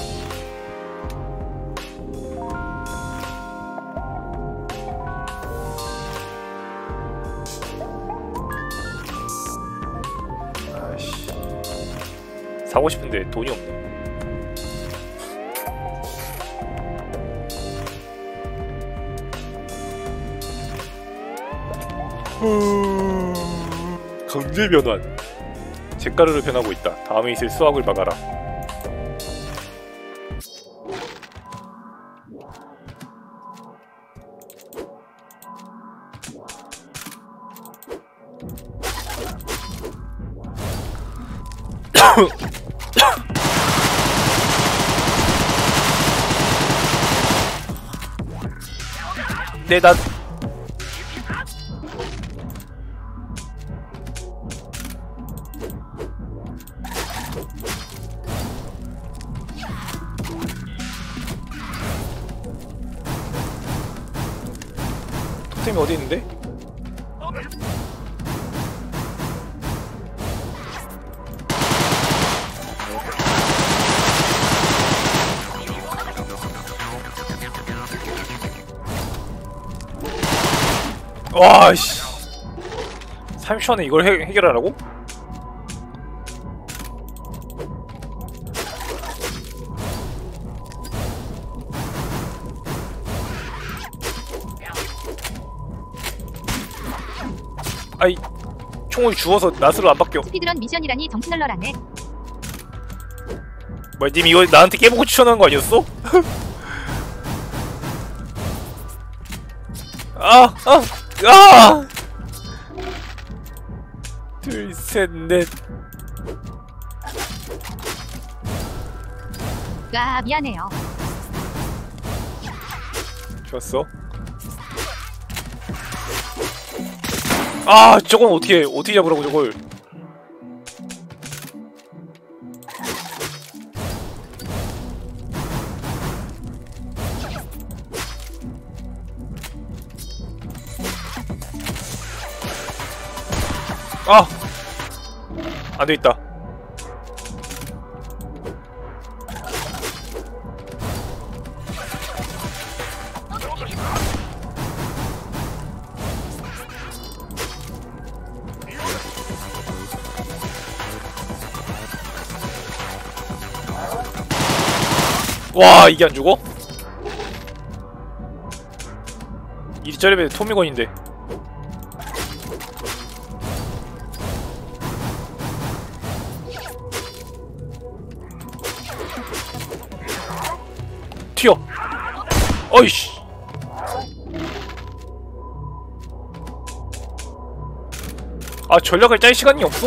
아이씨. 사고 싶은데 돈이 없네. 강제 변환. 잿가루로 변하고 있다. 다음에 있을 수확을 막아라. 네, 나 토템이 어디 있는데? 와, 씨. 삼십 초 안에 이걸 해, 해결하라고? 아이, 총을 주워서 낫으로 안 바뀌어. 스피드런 미션이라니 정신얼얼하네. 뭐야, 님 이거 나한테 깨보고 추천한 거 아니었어? 아! 아! 아! 둘, 셋, 넷. 아, 미안해요. 좋았어. 아, 저건 어떻게, 어떻게 잡으라고, 저걸. 아! 안 되겠다. 와, 이게 안 죽어? 이리저리 토미건인데. 튀어! 어이씨! 아, 전략을 짤 시간이 없어.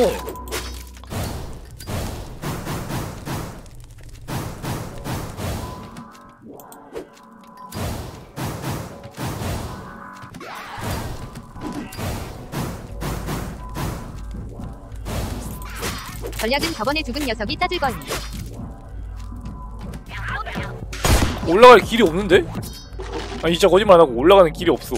전략은 저번에 죽은 녀석이 짜줄 거임. 올라갈 길이 없는데? 아니, 진짜 거짓말 안 하고 올라가는 길이 없어.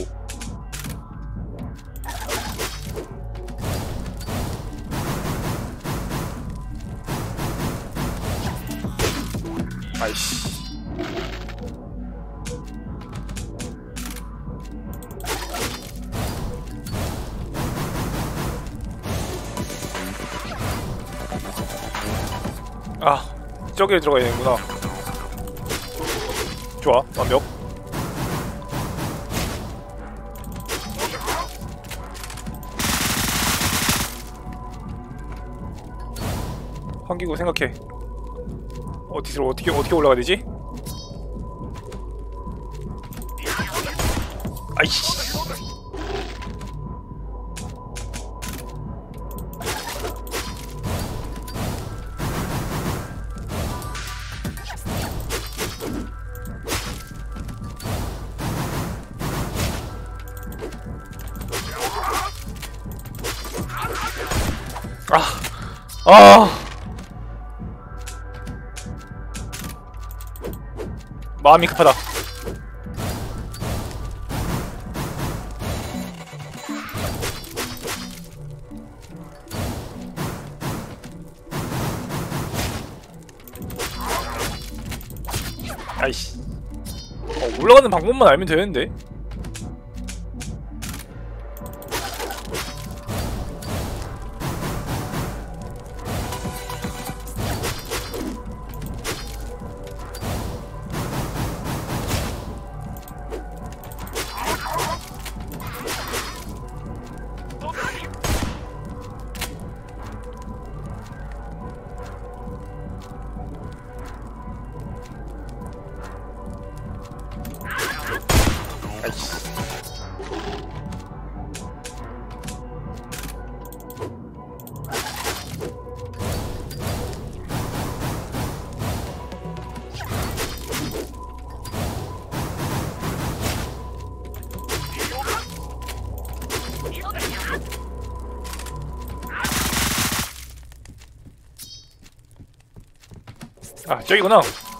아이씨. 아, 저기에 들어가야 되는구나. 좋아, 완벽. 환기구 생각해. 어디서 어떻게 어떻게 올라가야 되지? 아이씨. 아, 아, 마음이 급하다. 아이씨. 어, 올라가는 방법만 알면 되는데. 아이씨. 아, 저기구나.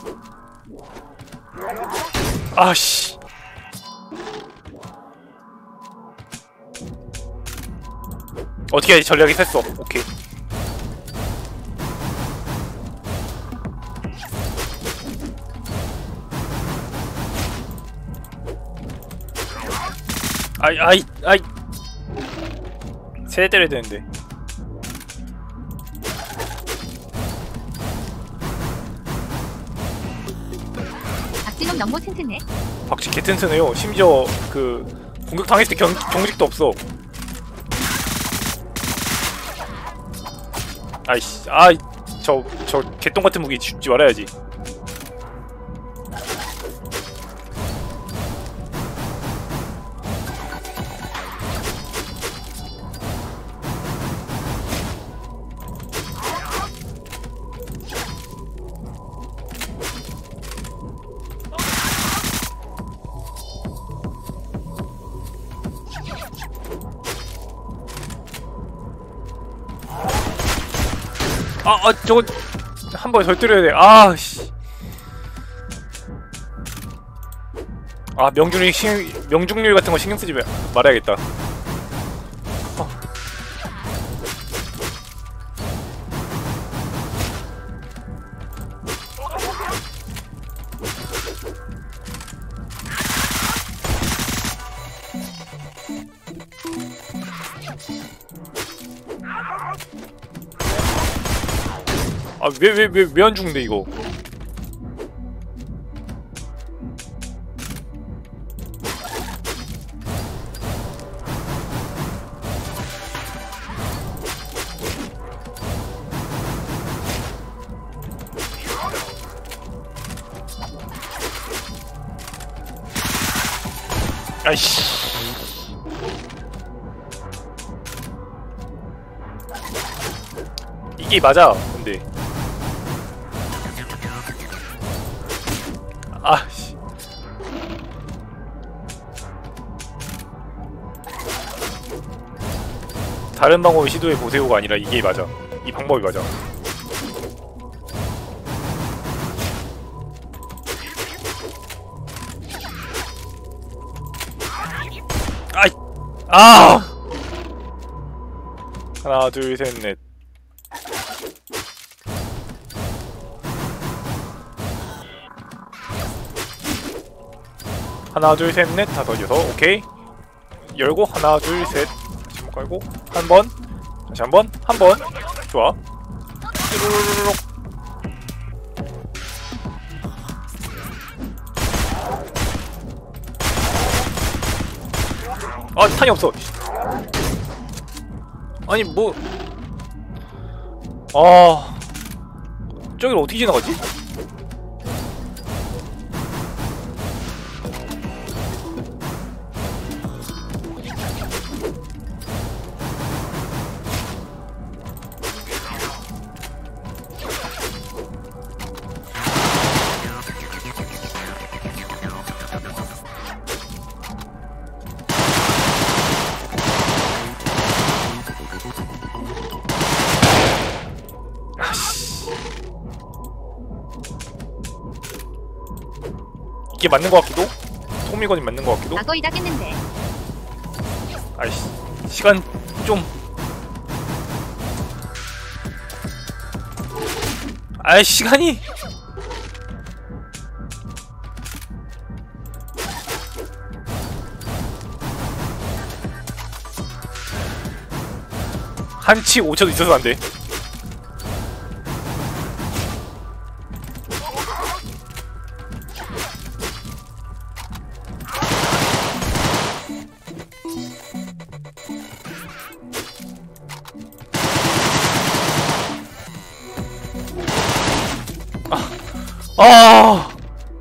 아씨. 어떻게 해야지? 전략이 샜어. 오케이. 아이 아이 아이 세 대 때려야 되는데. 박진홍 너무 튼튼해. 박쥐 개튼튼해요. 심지어 그 공격 당했을 때 경, 경직도 없어. 아이씨, 아이, 저, 저 개똥 같은 무기 줍지 말아야지. 아, 아, 저거 한 번 더 때려야 돼. 아, 씨. 아, 명중률 신 명중률 같은 거 신경 쓰지 마- 말아야겠다. 어. 아, 왜, 왜, 왜, 왜 안 죽는데, 이거? 아이씨. 이게 맞아, 근데. 아씨. 다른 방법을 시도해 보세요가 아니라 이게 맞아. 이 방법이 맞아. 아이. 아. 하나, 둘, 셋, 넷. 하나, 둘, 셋, 넷, 다섯, 여섯. 오케이. 열고 하나, 둘, 셋. 다시 한번 깔고 한 번. 다시 한 번. 한 번. 좋아. 쭈루루루룩. 아, 탄이 없어. 아니 뭐. 아, 저기를 어떻게 지나가지? 이게 맞는 것 같기도? 토미건이 맞는 것 같기도? 아 거의 다 깼는데. 아이씨 시간 좀 아이 시간이 한치 오쳐도 있어서 안돼. 아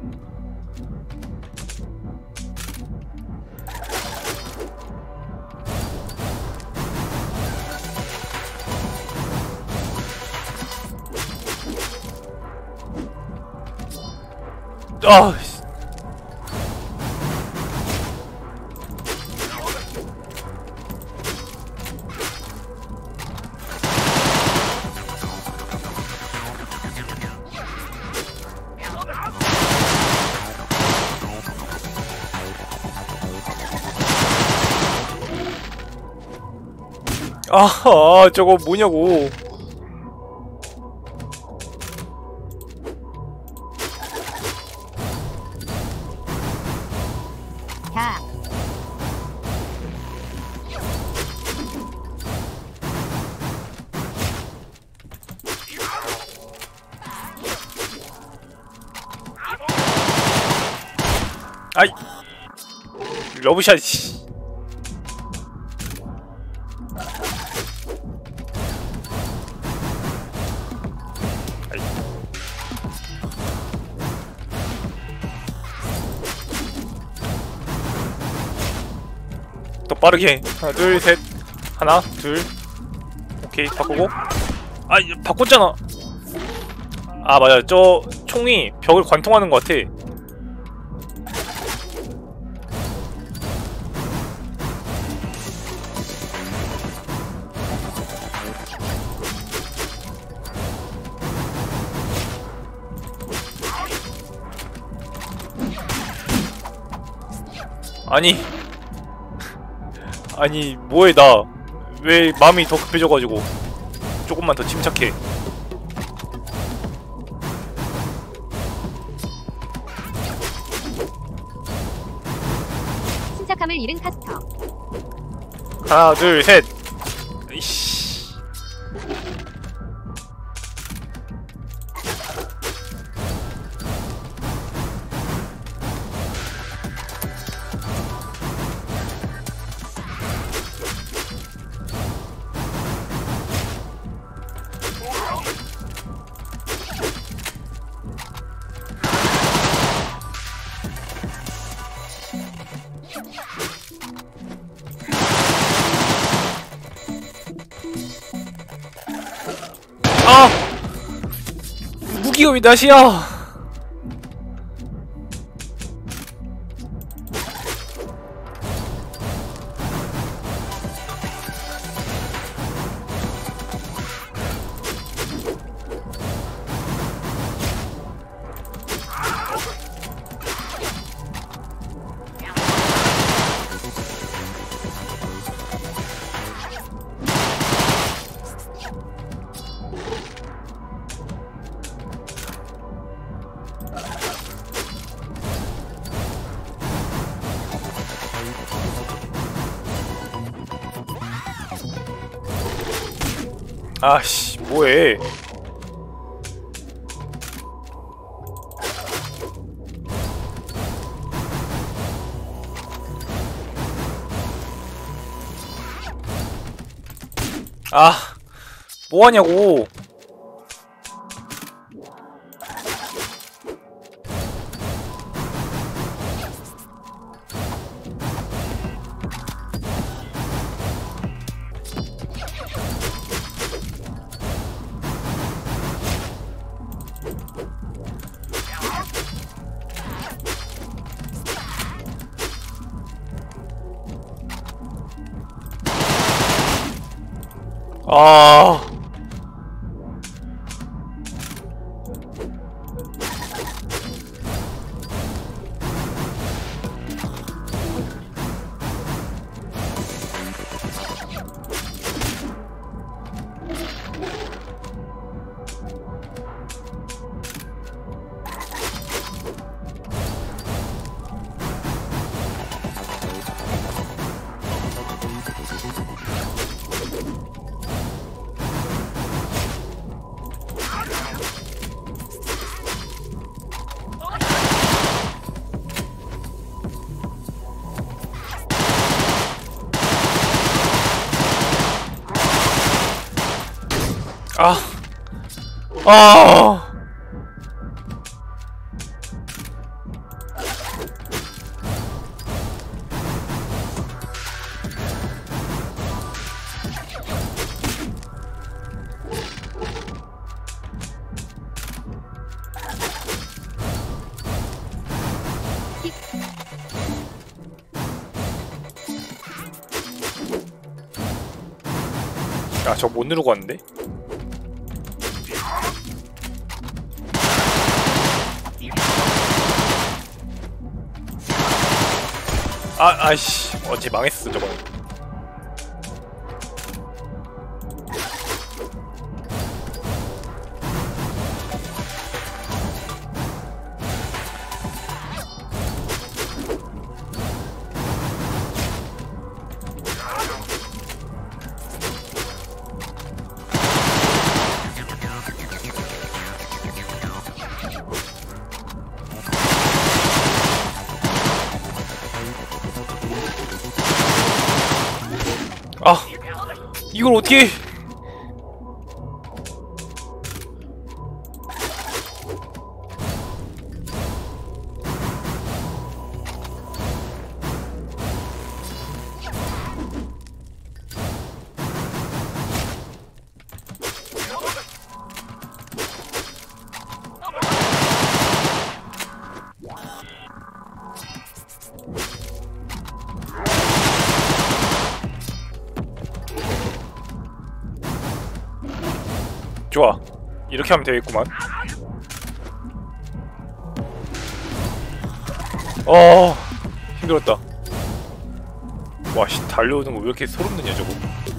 아, 씨. 아, 아, 저거 뭐냐고. 야. 아이, 러브샷. 씨. 아이. 더 빠르게. 하나, 둘, 셋. 하나, 둘. 오케이, 바꾸고. 아, 이- 바꿨잖아. 아, 맞아. 저 총이 벽을 관통하는 것 같아. 아니 아니 뭐해 나 왜 마음이 더 급해져가지고 조금만 더 침착해. 침착함을 잃은 카스터. 하나 둘 셋. 이씨. 아! 무기가 왜 낫이야? 아씨 뭐해? 아 뭐하냐고. 아 아, 아. 아, 저 못 누르고 왔는데? 아, 아이씨. 어째 망했어, 저거. 아, 이걸 어떻게? 좋아. 이렇게 하면 되겠구만. 어, 힘들었다. 와, 씨, 달려오는 거 왜 이렇게 소름 돋냐, 저거.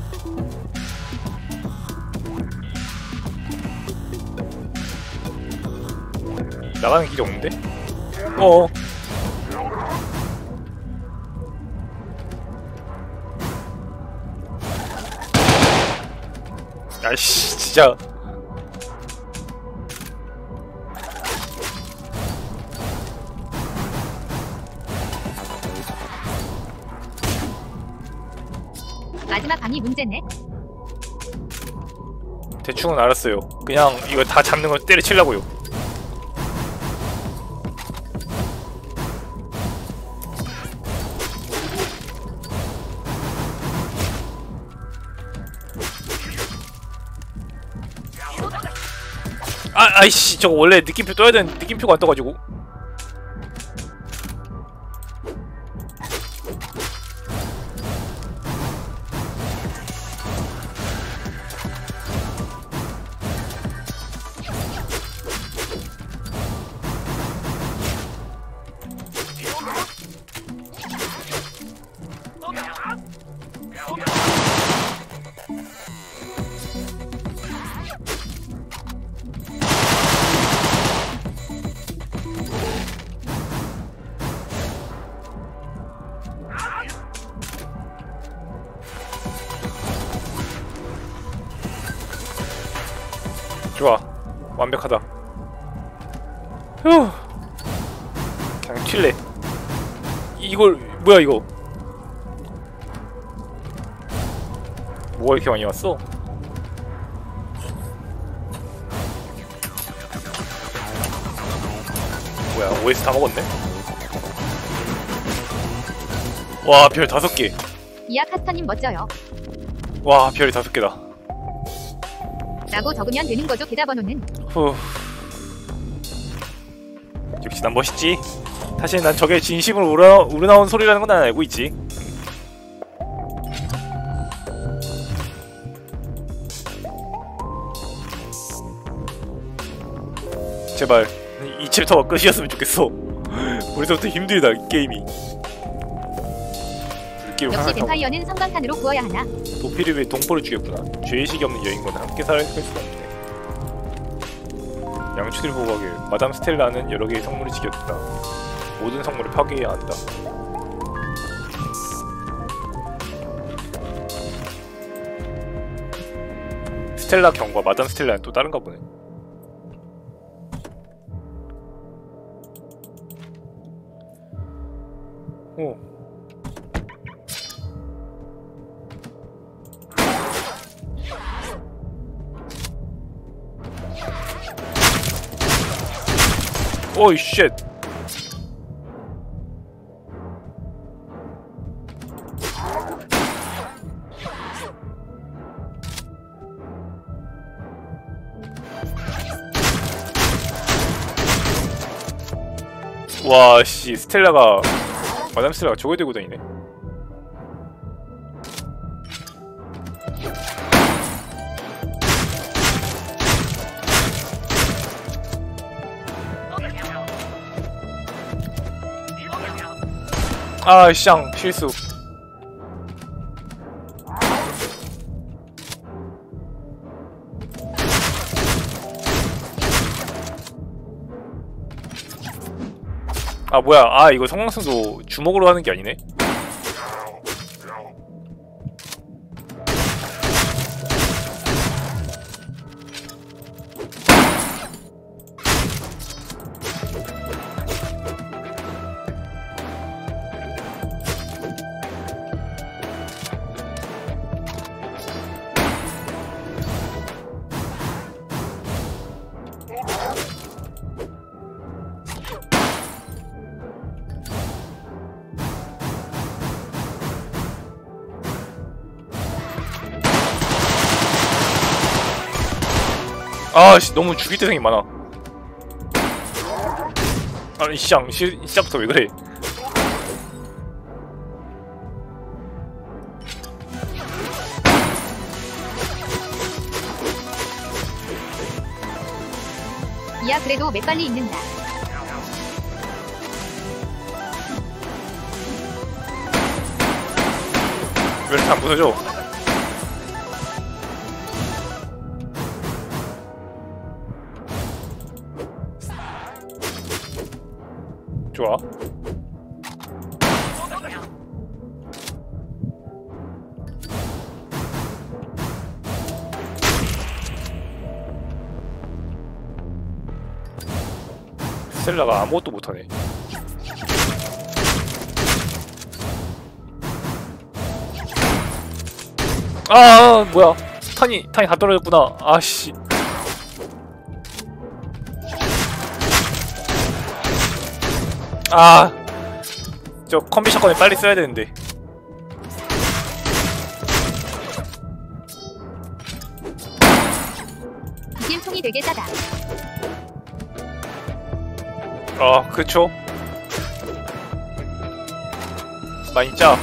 나가는 길이 없는데? 어어. 아이씨, 진짜. 마지막 방이 문제네. 대충은 알았어요. 그냥 이거 다 잡는 걸 때려치려고요. 아, 아이씨, 저거 원래 느낌표 떠야 되는 느낌표가 안 떠가지고. 좋아, 완벽하다. 휴, 그냥 튈래. 이걸 뭐야 이거? 뭐가 이렇게 많이 왔어? 뭐야, 오에스 다 먹었네? 와, 별 다섯 개. 이야 카스터님 멋져요. 와, 별이 다섯 개다. 라고 적으면 되는 거죠. 계좌번호는. 후. 역시 난 멋있지. 사실 난 저게 진심으로 우러, 우러나온 소리라는 건 난 알고 있지. 제발 이 챕터가 끝이었으면 좋겠어. 벌써부터 힘들다, 이 게임이. 역시 뱀파이어는 성광탄으로 구워야 하나. 도피를 위해 동포를 죽였구나. 죄의식이 없는 여인과는 함께 살아갈 수가 없네. 양초들을 보호하길. 마담 스텔라는 여러 개의 성물을 지켰다. 모든 성물을 파괴해야 한다. 스텔라 경과 마담 스텔라는 또 다른가 보네. 오. 오이 쉣. 와, 씨, 스텔라가 마담 스텔라가 저걸 들고 다니네. 아, 쌍 실수. 아 뭐야, 아 이거 성광선도 주먹으로 하는 게 아니네. 아씨, 너무 죽일 대상이 많아. 아니 시장 시, 시작부터 왜 그래? 이야 그래도 몇 빨리 있는다. 왜 이렇게 안 부서져? 좋아. 스텔라가 아무것도 못하네. 아, 뭐야? 탄이 탄이 다 떨어졌구나. 아씨. 아, 저 컴비 샷건을 빨리 써야 되는데. 이긴 총이 되게 짜다. 아, 그쵸. 많이 짜.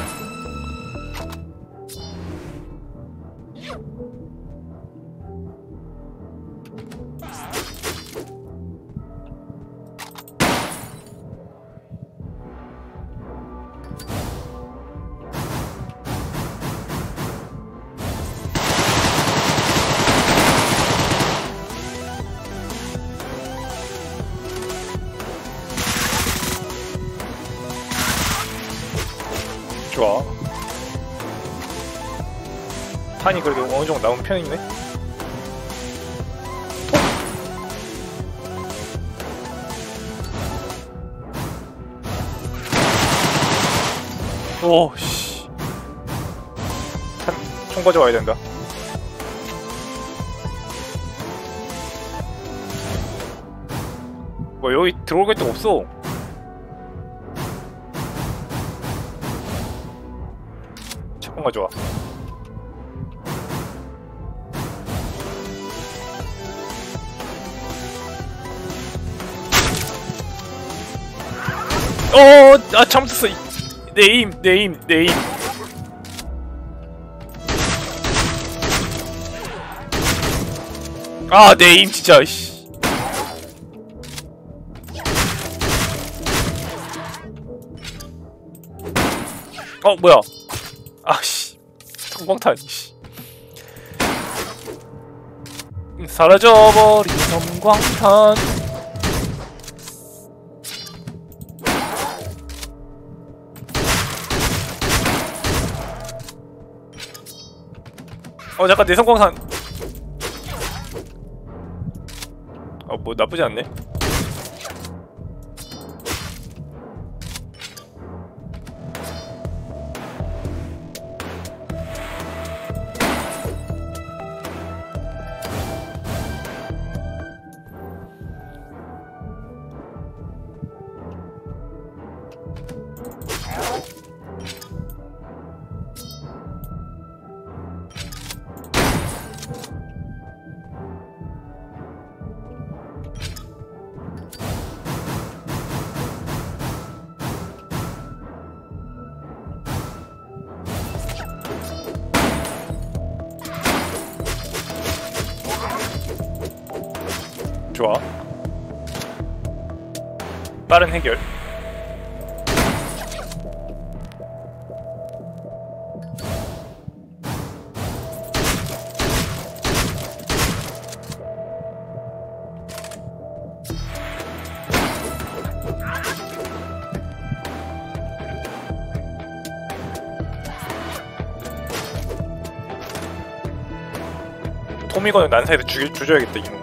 좋아. 탄이 그래도 어느 정도 남은 편이네. 오, 씨. 탄, 총 가져와야 된다. 뭐, 여기 들어올 데가 없어. 총 가져와. 어, 아, 잘못했어. 내 에임, 내 에임, 내 에임. 아, 내 에임 진짜. 씨. 어, 뭐야? 아씨, 성광탄. 씨. 사라져버린 성광탄. 어, 잠깐, 내 성광탄. 어, 뭐 나쁘지 않네. 좋아. 빠른 해결. 토미건은 난사에서 죽여, 조져야겠다 이놈.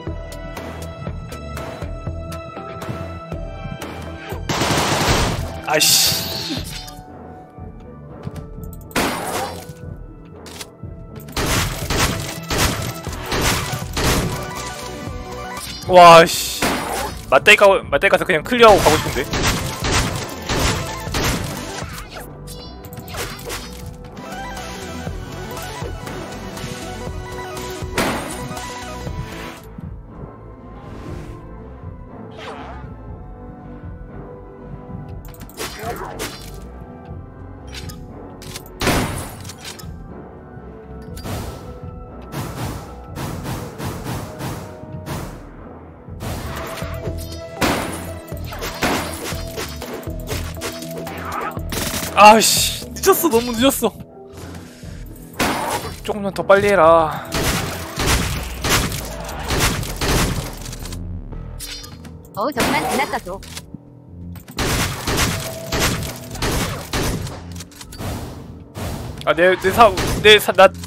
아이씨. 와씨. 맞다이 가 맞다이 가서 그냥 클리어하고 가고 싶은데. 아씨, 늦었어. 너무 늦었어. 조금만 더 빨리 해라. 어우 저기만 지났어도. 아, 내, 내 사, 내 사, 나.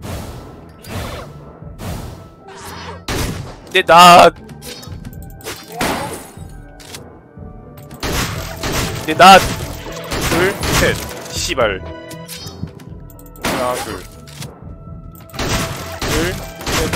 내, 나. 내, 나. 둘, 셋. 씨발. 하나, 둘. 둘, 셋.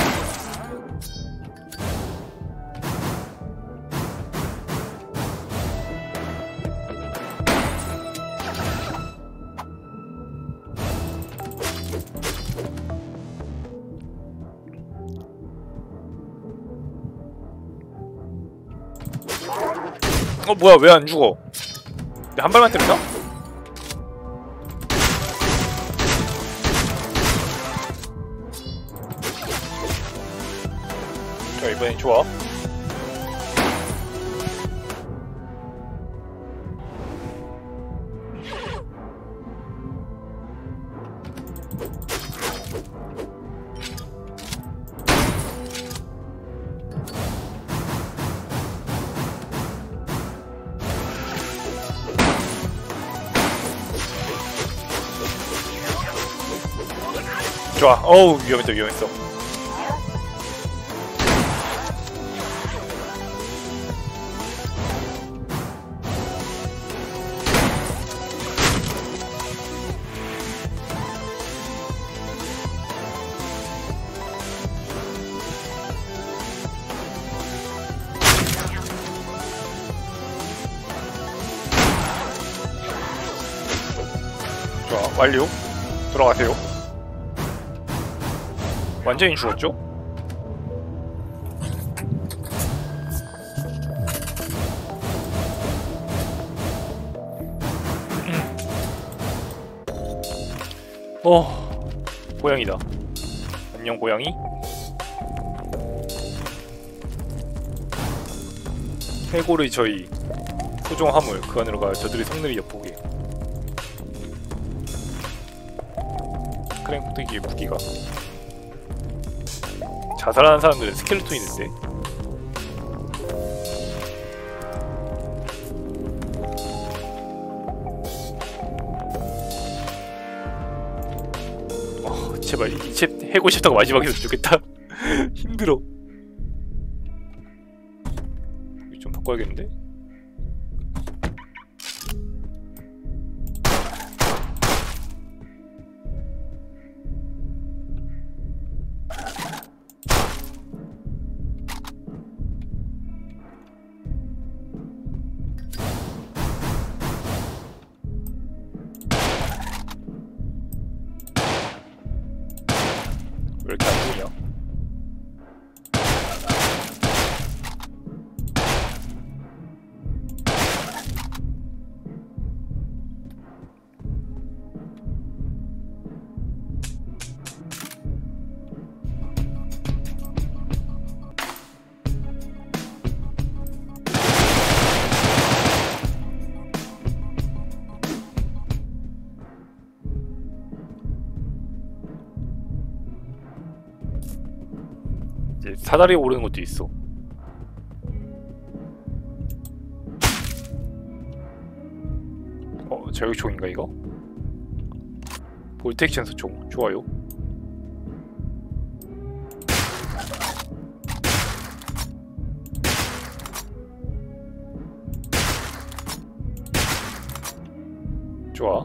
어, 뭐야, 왜 안 죽어? 내가 한 발만 때렸나? 자, 이번엔 좋아. 좋아. 어우, 위험했다, 위험했어. 좋아, 완료. 돌아가세요. 완전히 죽었죠? 어, 고양이다. 안녕 고양이. 해골의 저희 소중 화물 그 안으로 가. 저들의 성능이 엿보게. 크랭크뜨기의 무기가. 자살하는 사람들은 스켈레톤이 있는데. 어, 제발 이 챕 해고 싶다고 마지막에 좋겠다. 힘들어. 이거 좀 바꿔야겠는데? 왜 이렇게 안 보이냐? 사다리 오르는 것도 있어. 어, 저격총인가 이거? 볼트 액션 소총 좋아요. 좋아.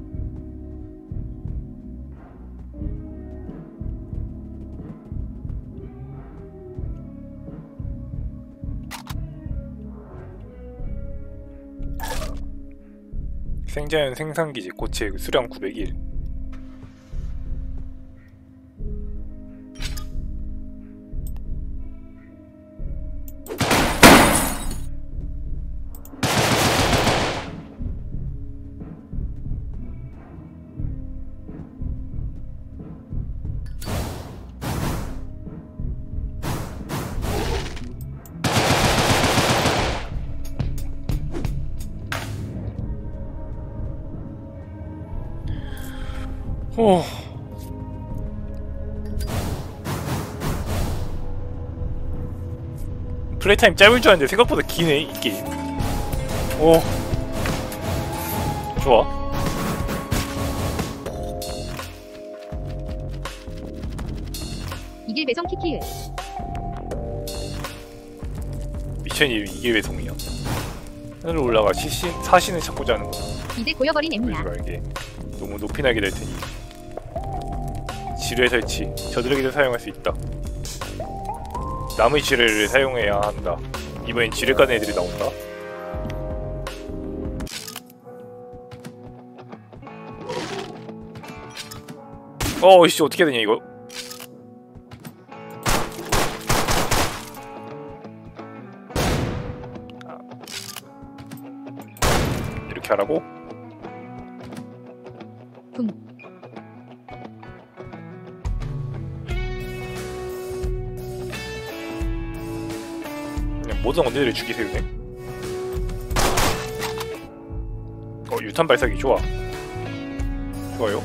생자연 생산기지 고체 수량 구백일. 오. 플레이 타임 짧을 줄 알았는데 생각보다 기네 이 게임. 오. 좋아. 이길 배송 키키. 미션 이름 이게 왜 송이야? 하늘로 올라가 시신, 사신을 찾고자 하는 거야. 이제 고여버린 그러지 엠니야. 말게. 너무 높이 날게 될 테니. 지뢰 설치. 저들에게도 사용할 수 있다. 나무 지뢰를 사용해야 한다. 이번엔 지뢰 까는 애들이 나온다. 어이씨 어떻게 되냐 이거. 이렇게 하라고? 붕. 그냥 모든 언니들을 죽이세요. 그냥. 어 유탄 발사기 좋아. 좋아요.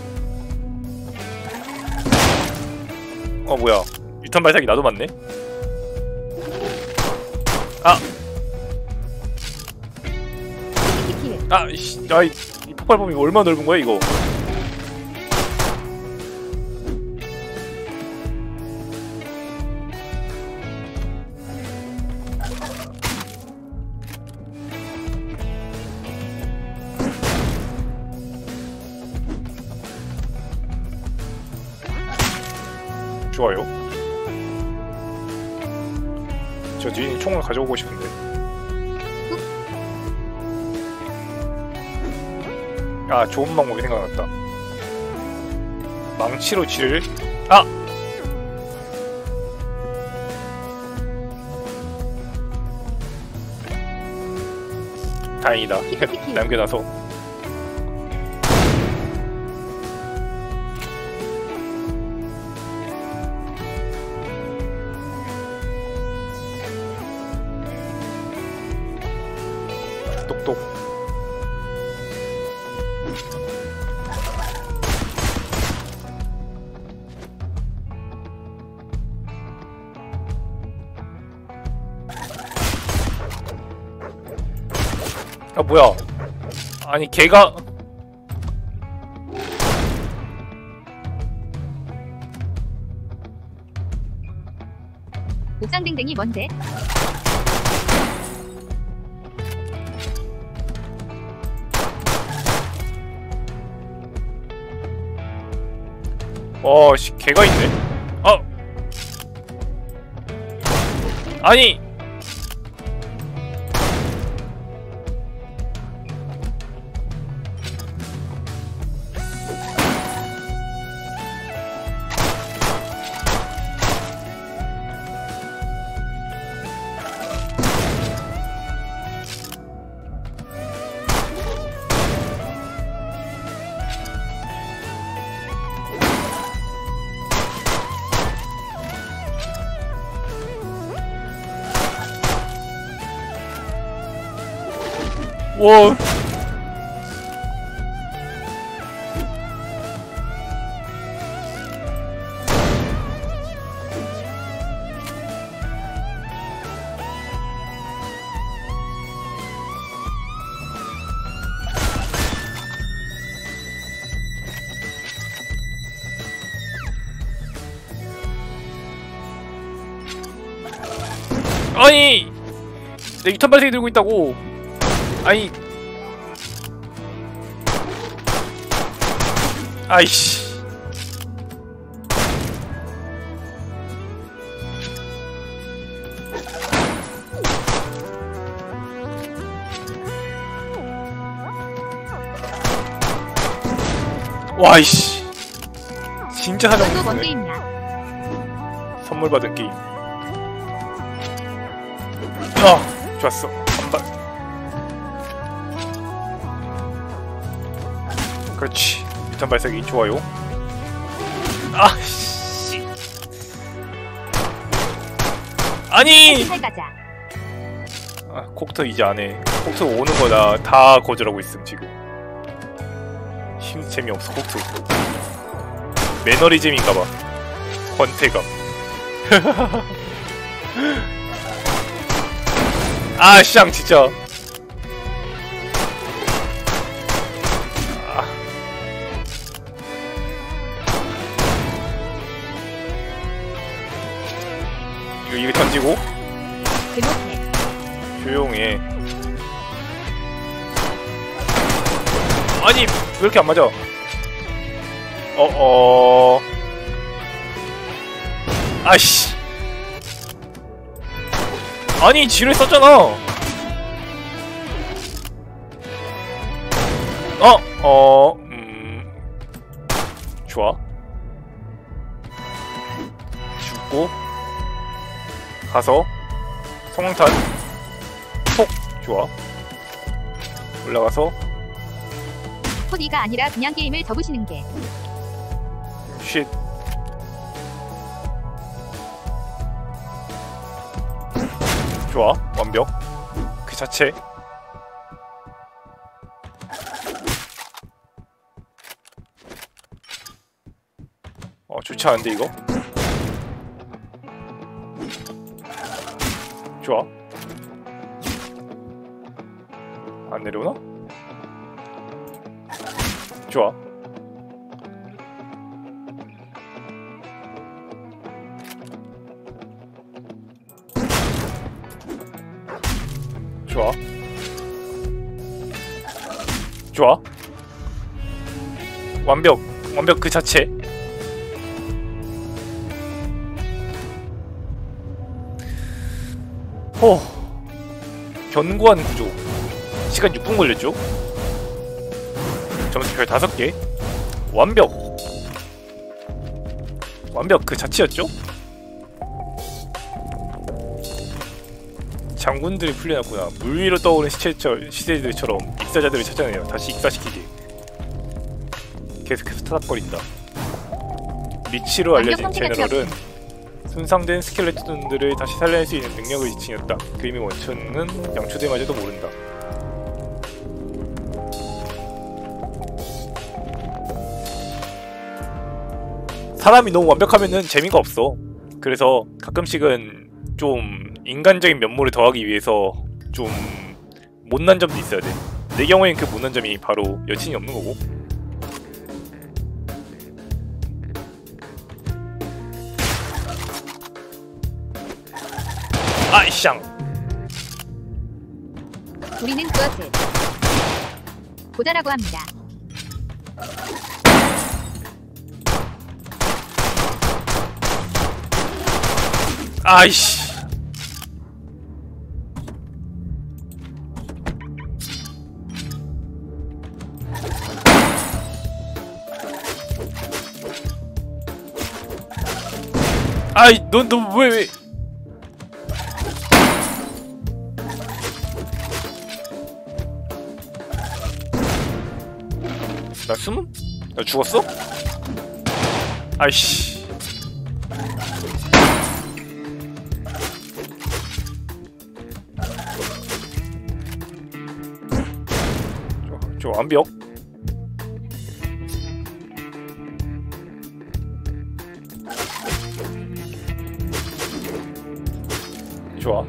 어 뭐야 유탄 발사기 나도 맞네. 아! 키키. 아! 이씨 아이 이 폭발 범위 얼마나 넓은 거야 이거. 좋아요. 저 뒤에 있는 총을 가져오고 싶은데. 아 좋은 방법이 생각났다. 망치로 쥐를 아! 다행이다. 남겨놔서. 똑똑. 아 뭐야? 아니 걔가 옥상댕댕이 뭔데? 어, 씨, 개가 있네. 어. 아니. 와. 아니 내 유탄 발사기 들고 있다고. 아니 아이씨. 와이씨. 진짜 이것도 뭔 사정없네. 게임이야? 선물 받은 게임. 아 좋았어. 한발. 그렇지. 유탄 발사기 좋아요. 아씨. 아니. 살 가자. 아, 콕터 이제 안 해. 콕터 오는 거다 다 거절하고 있음 지금. 힘 재미없어 콕터. 매너리즘인가봐. 권태감. 아, 쌍 진짜. 아. 이거 이거 던지고 대못해. 조용해. 아니 왜 이렇게 안 맞아? 어어. 아이씨. 아니 지뢰 썼잖아. 어, 어, 음, 좋아. 죽고 가서 성황탄 톡. 좋아. 올라가서 코디가 아니라 그냥 게임을 접으시는 게. 쉿. 좋아. 완벽. 그 자체. 어, 좋지 않은데 이거? 좋아. 안 내려오나? 좋아. 좋아. 좋아. 완벽. 완벽 그 자체. 호. 견고한 구조. 시간 육 분 걸렸죠? 점수 별 다섯 개. 완벽. 완벽 그 자체였죠? 장군들이 풀려났구나. 물 위로 떠오른 시체처, 시대들처럼 익사자들을 찾아내요. 다시 익사시키기. 계속해서 타닥거린다. 미치로 알려진 제너럴은 손상된 스켈레톤들을 다시 살려낼 수 있는 능력을 지녔다. 그림의 원천은 양초대마저도 모른다. 사람이 너무 완벽하면은 재미가 없어. 그래서 가끔씩은 좀 인간적인 면모를 더하기 위해서 좀 못난 점도 있어야 돼. 내 경우엔 그 못난 점이 바로 여친이 없는 거고. 아이샹. 우리는 그것을 보자라고 합니다. 아이씨. 아이, 넌 너 왜 왜? 나 숨음? 나 죽었어? 아이씨. 저, 저 완벽. 좋아.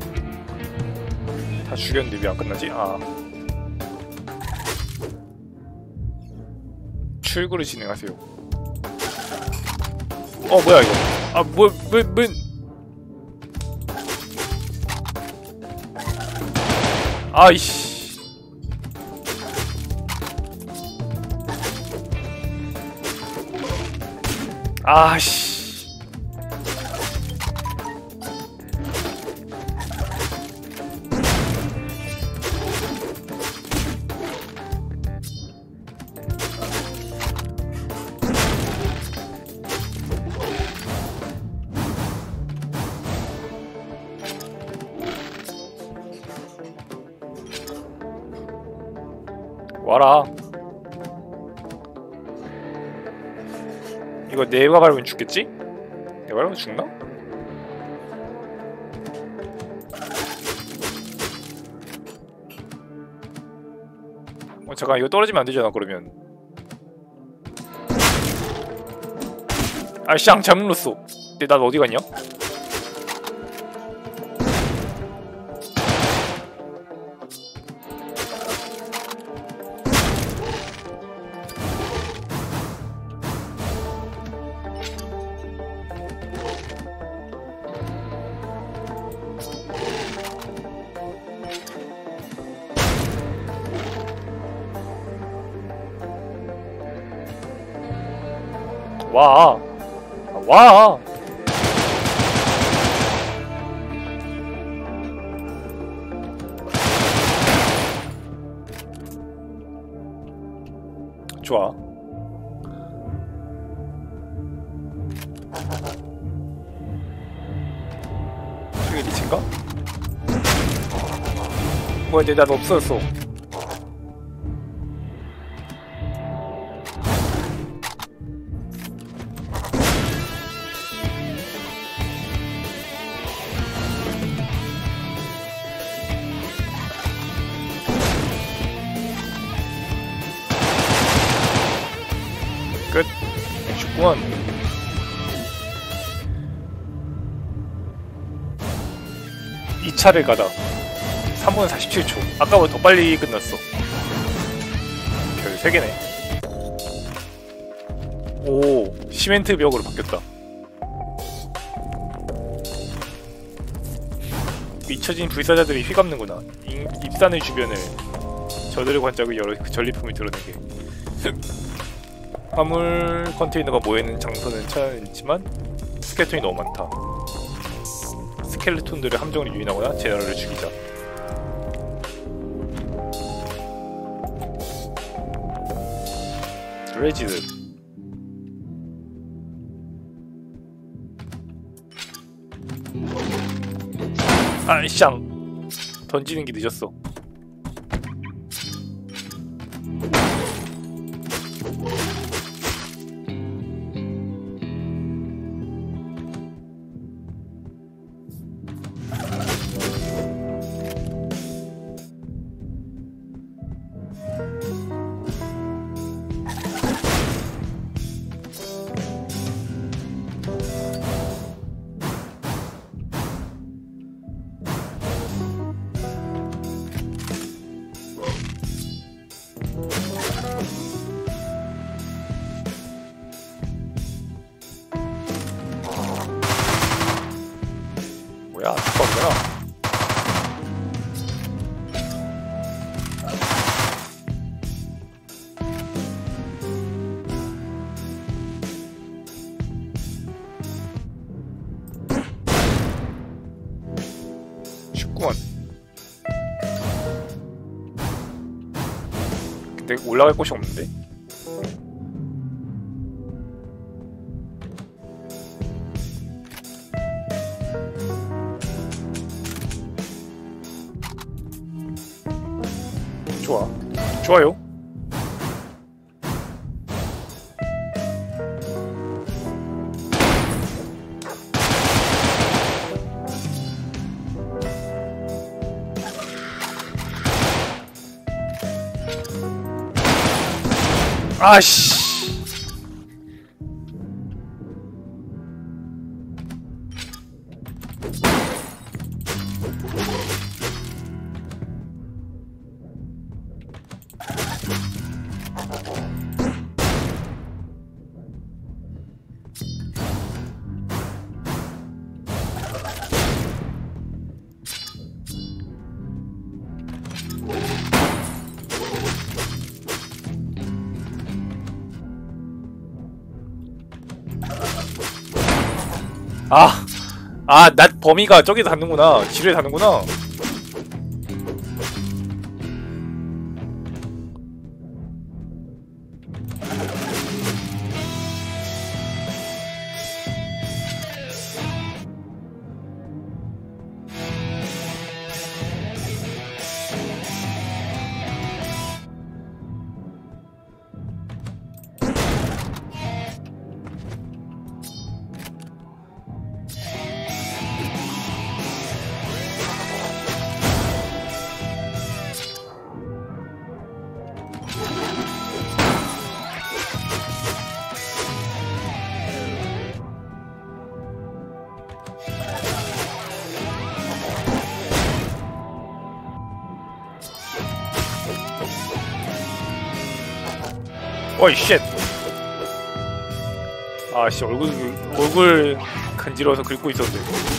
다 죽였는데 왜 안 끝나지? 아. 출구를 진행하세요. 어 뭐야 이거? 아 뭐 왜 왜? 아이씨. 아씨. 와라. 이거 내가 밟으면 죽겠지? 내가 밟으면 죽나? 어 잠깐 이거 떨어지면 안 되잖아 그러면. 아씨 앙 잘못 눌렀어. 근데 난 어디 갔냐? 와. 아, 와. 좋아. 저게 리치인가? 뭐야, 내 난 없어졌어. 끝. 죽구먼. 이 차를 가다. 삼 분 사십칠 초. 아까보다 더 빨리 끝났어. 별 세 개네. 오, 시멘트 벽으로 바뀌었다. 잊혀진 불사자들이 휘감는구나. 인, 입산의 주변을 저들의 관짝을 여러 그 전리품을 드러내게. 화물 컨테이너가 모여있는 장소는 찾아냈지만 스켈레톤이 너무 많다. 스켈레톤들을 함정으로 유인하거나 제너럴을 죽이자. 레지드. 아이샹. 던지는 게 늦었어. 뭐야, 잠깐만요. 쉽구먼. 근데 올라갈 곳이 없는데? 좋아. 좋아요. 아씨. 아, 아, 낫 범위가 저기다 닿는구나. 지뢰에 닿는구나. 어이 쉣. 아씨 얼굴 얼굴 간지러워서 긁고 있었는데.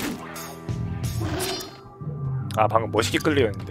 아 방금 멋있게 끌려였는데.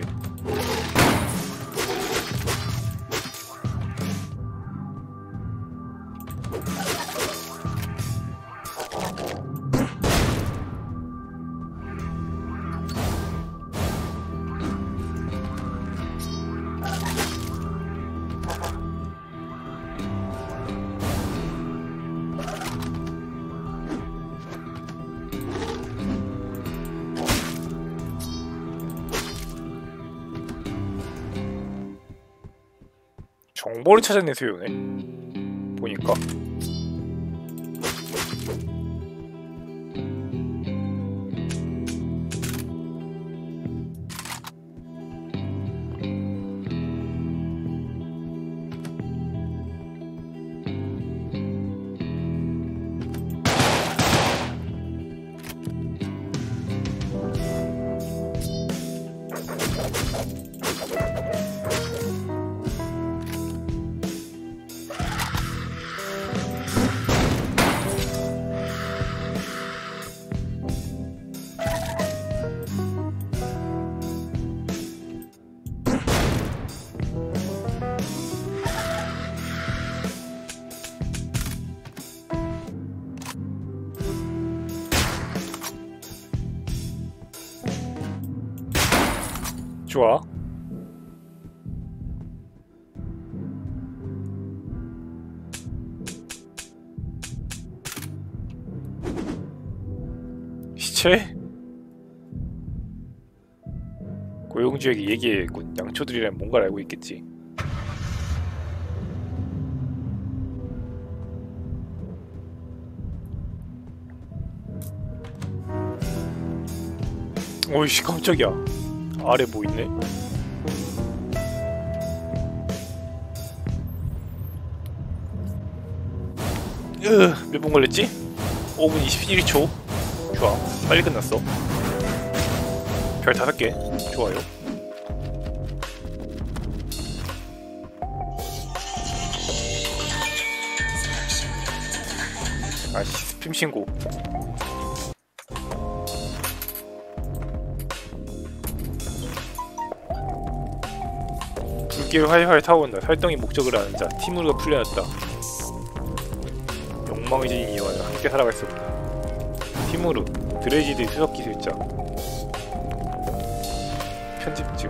정보를 찾아낸 수요네. 보니까. 좋아. 시체? 고용주에게 얘기해야겠군. 양초들이란 뭔가를 알고 있겠지. 오이씨 깜짝이야. 아래 뭐 있네? 으, 몇 분 걸렸지? 오 분 이십일 초. 좋아, 빨리 끝났어. 별 다섯 개. 좋아요. 아씨, 스팸 신고. 불길 활활 타오른다. 활동이 목적을 아는 자. 티무르가 풀려났다. 욕망의 진인 이와는 함께 살아갈 수 없다. 티무르, 드레지드의 수석 기술자. 편집증.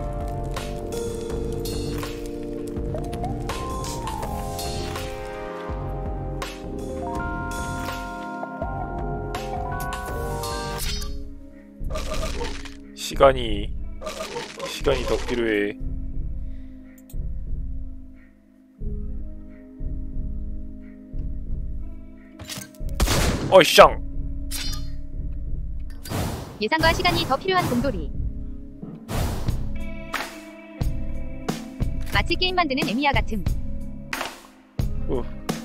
시간이 시간이 더 필요해. 어이쌍. 예산과 시간이 더 필요한 곰돌이. 마치 게임 만드는 에미야 같음. 어.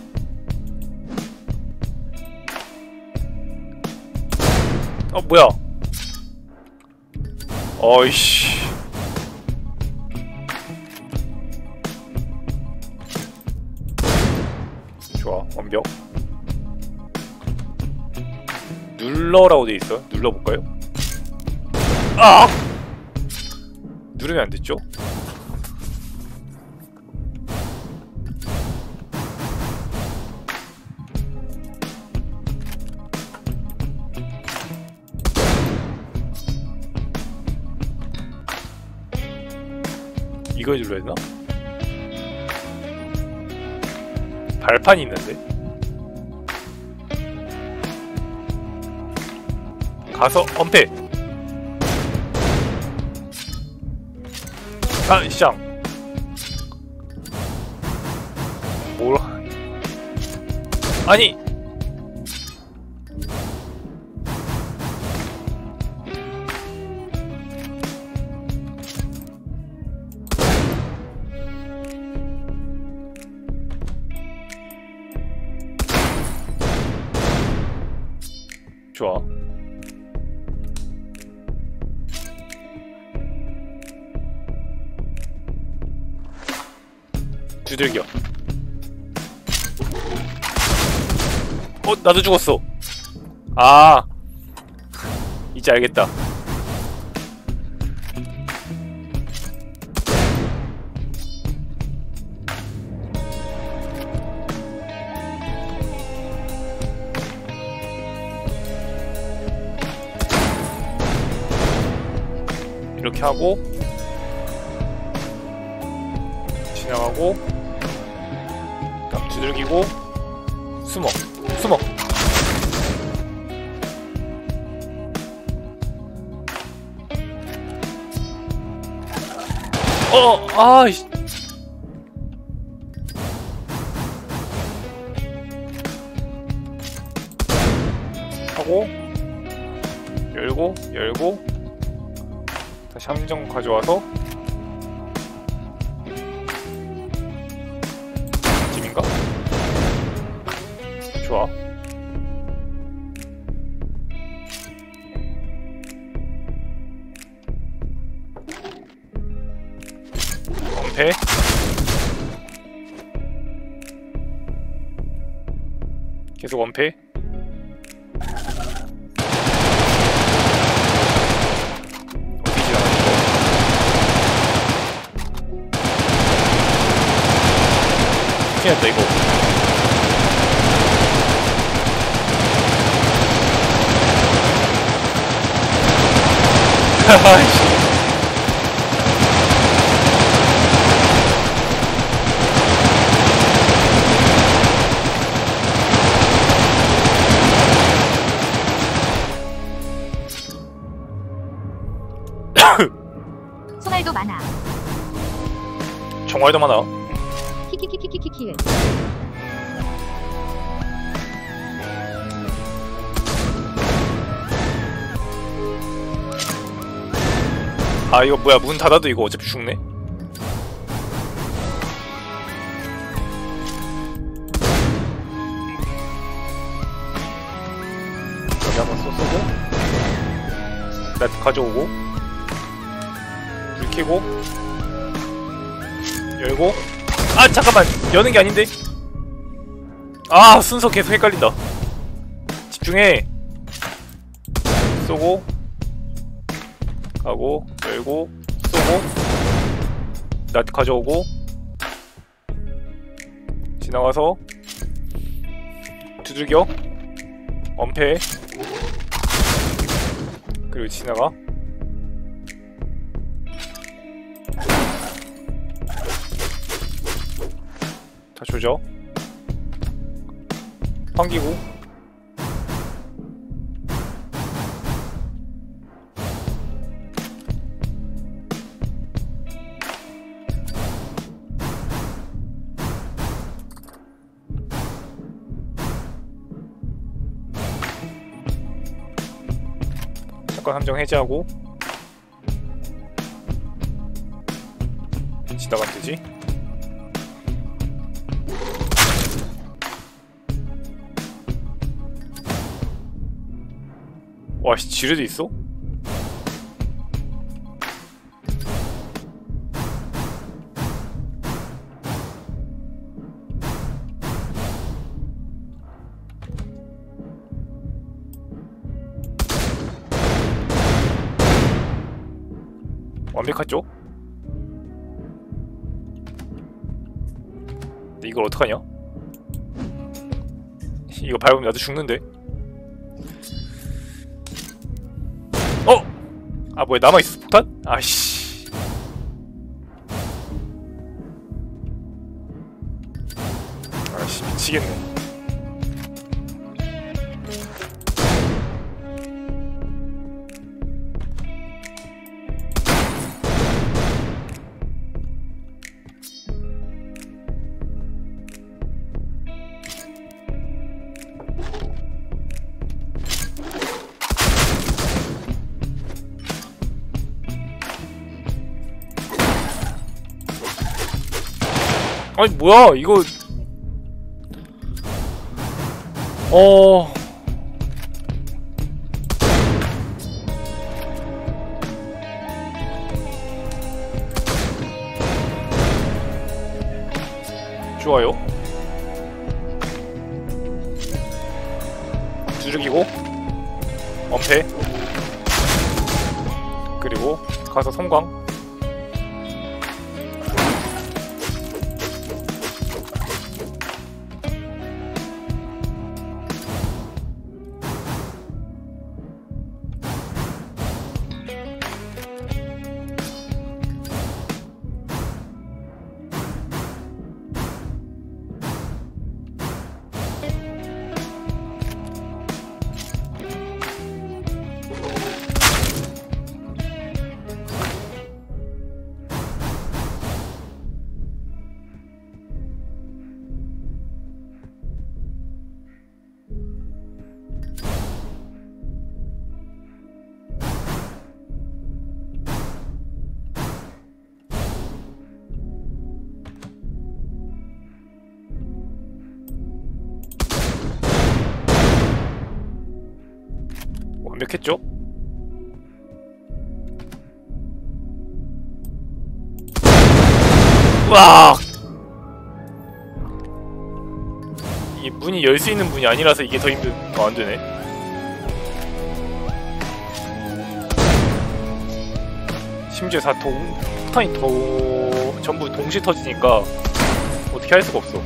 어 뭐야? 어이씨. 좋아, 완벽. 눌러라고 돼 있어. 눌러볼까요? 아! 누르면 안 됐죠? 이걸 눌러야 되나? 발판이 있는데? 가서 엄폐! 아, 시장! 뭘... 아니! 좋아. 두들겨. 어, 나도 죽었어. 아, 이제 알겠다. 이렇게 하고 지나가고 다음 두들기고 숨어 숨어 어 아이씨 하고 열고 열고 다시 함정 가져와서 집인가? 좋아. 엄폐 계속 엄폐 큰일 났다 이거. 하하씨 총알도 많아. 정말도 많아. 키키키키키키키. 아 이거 뭐야 문 닫아도 이거 어차피 죽네. 여기 한번 쏘쏘고 라이트 가져오고 불 켜고 열고 아 잠깐만 여는 게 아닌데. 아 순서 계속 헷갈린다. 집중해. 쏘고 가고 열고 쏘고 나트 가져오고 지나가서 두들겨 엄폐 그리고 지나가 다 조져 환기고 잠깐 함정 해제하고 지나가면 되지. 와씨 지뢰도 있어? 완벽하죠? 근데 이걸 어떡하냐? 이거 밟으면 나도 죽는데? 어! 아 뭐야 남아있어 폭탄? 아씨 미치겠네. 아니 뭐야 이거. 어... 좋아요. 두들기고 엄폐 그리고 가서 성광. 완벽했죠? 와! 이게 문이 열 수 있는 문이 아니라서 이게 더 힘든. 어, 안 되네. 심지어 다 동, 폭탄이 더 전부 동시에 터지니까 어떻게 할 수가 없어.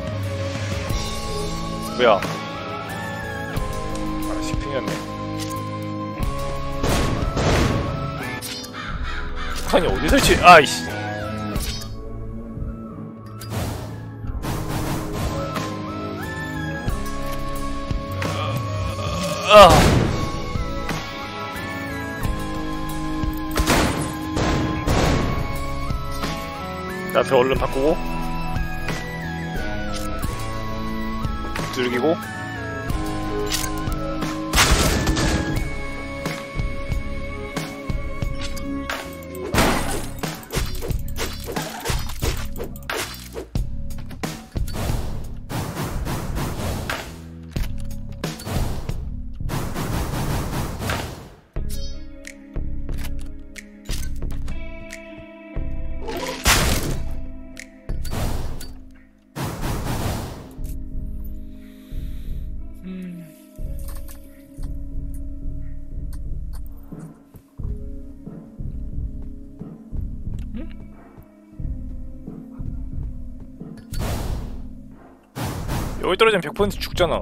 뭐야? 아, 식핑이었네. 폭탄이 어디 설치? 아이씨. 아. 나한테 얼른 바꾸고 두들기고 여기 떨어지면 백 퍼센트 죽잖아.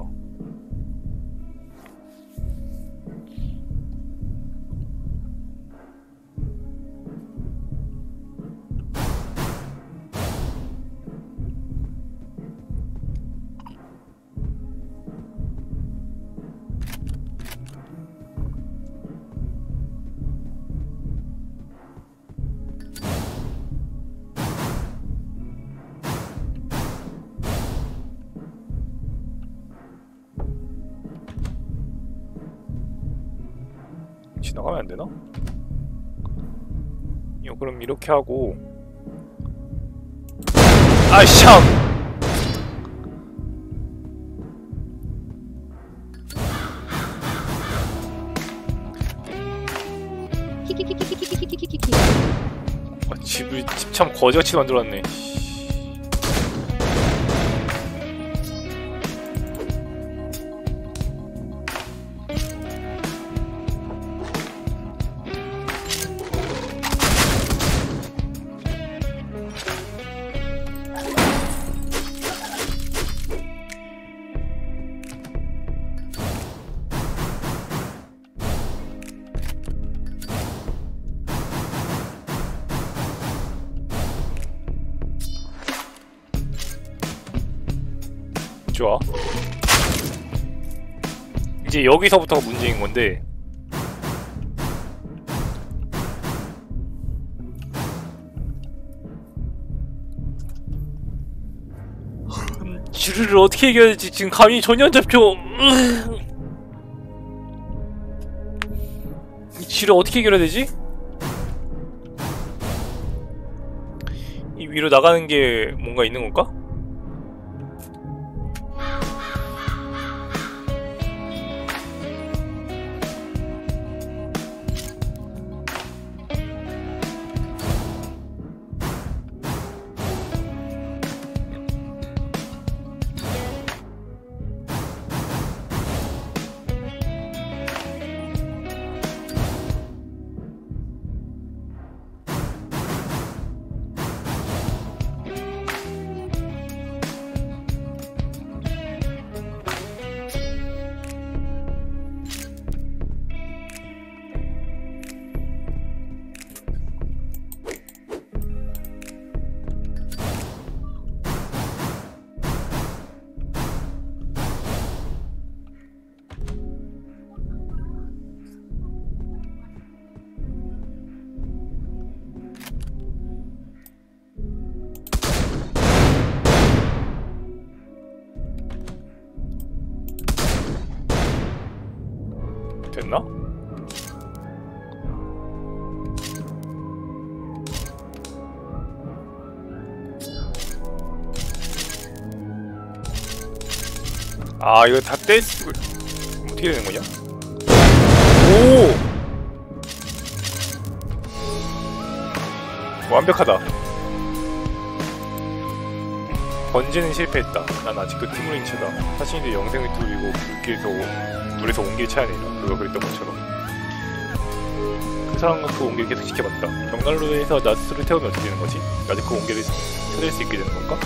지나가면 안 되나? 이거 그럼 이렇게 하고 아이씨 참! 키키키키키키키키키키. 아, 집을 집 참 거지같이 만들었네. 좋아. 이제 여기서부터가 문제인 건데 음, 지루를 어떻게 이겨야 될지 지금 감이 전혀 안 잡혀. 이 지를 어떻게 이겨야 되지? 이 위로 나가는 게 뭔가 있는 건가? 됐나? 아 이거 다 떼스 어떻게 되는 거냐? 오! 완벽하다. 번지는 실패했다. 난 아직도 티무린 체다. 사신이들 영생을 뚫리고 불길에서 물에서 온길 차야내라. 누가 그랬던 것처럼. 그 사람과 그 온기를 계속 지켜봤다. 벽난로에서 나스를 태우면 어떻게 되는 거지? 아직 그 온기를 찾을 수 있게 되는 건가?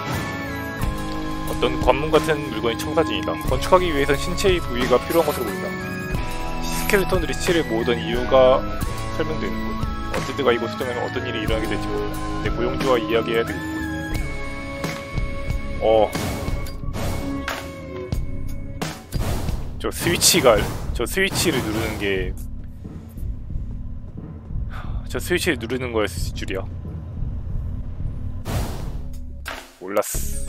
어떤 관문 같은 물건이 청사진이다. 건축하기 위해선 신체의 부위가 필요한 것으로 보인다. 스켈레톤들이 시체를 모으던 이유가 설명되는군. 언제든가 이곳에 오면 어떤 일이 일어나게 될지 몰라. 내 고용주와 이야기해야 되겠군. 어. 저 스위치가, 저 스위치를 누르는 게, 저 스위치를 누르는 거였을 줄이야. 몰랐어.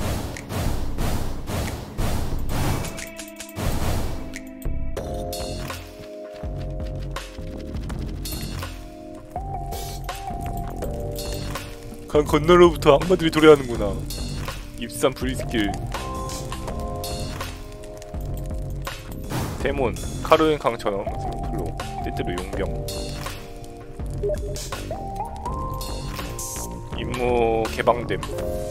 강 건너로부터 악마들이 도래하는구나. 입산 브리스킬. 데몬, 카르엔 강처럼 플로, 때때로 용병. 임무 개방됨.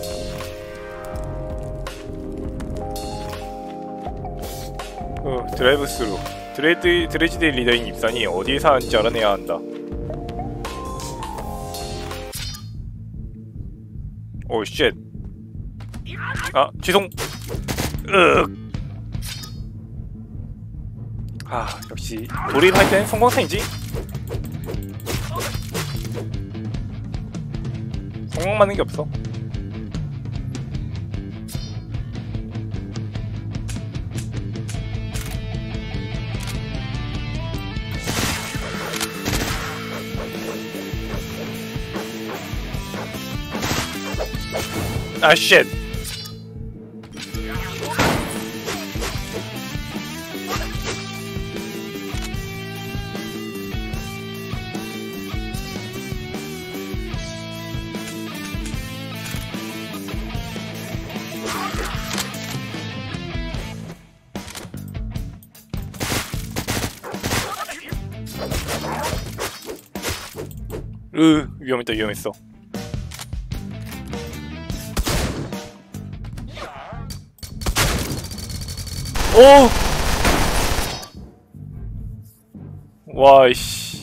어, 드라이브 스루. 드레드, 드레지데이 리더인 입산이 어디에 사는지 알아내야 한다. 오, 쉣. 아, 죄송. 으악. 아, 역시 돌입할 땐 성공탄이지. 성공 맞는 게 없어. 아, 쉣. 으, 위험했다, 위험했어. 오! 와이씨.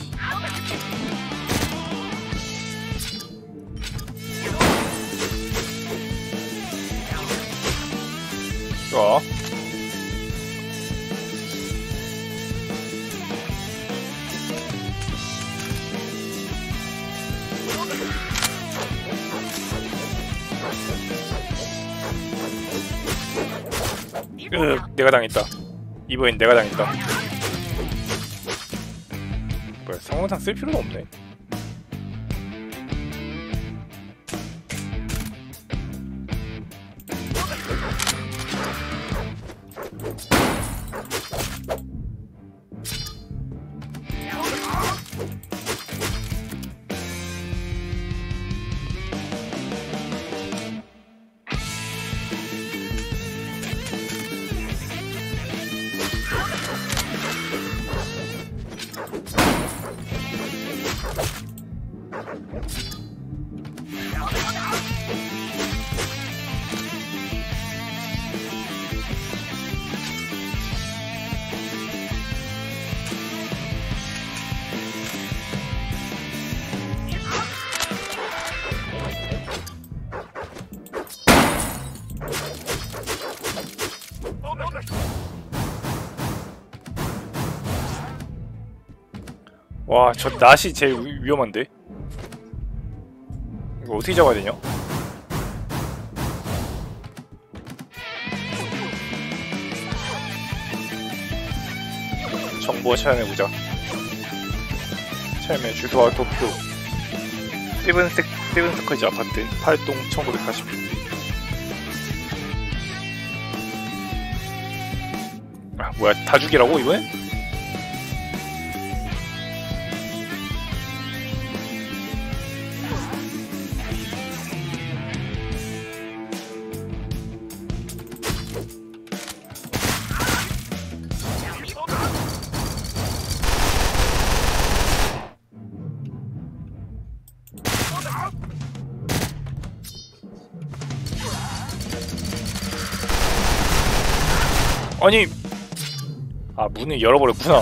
좋아. 으, 내가 당했다. 이번엔 내가 당했다. 뭐야, 성원상 쓸 필요도 없네. 와, 저 낫이 제일 위- 위험한데? 이거 어떻게 잡아야 되냐? 정보 찾아내보자. 처음에 주소와 도쿄 세븐스, 세븐스커지 아파트 팔동 천구백사십. 아 뭐야, 다 죽이라고 이번엔? 아니, 아 문을 열어버렸구나.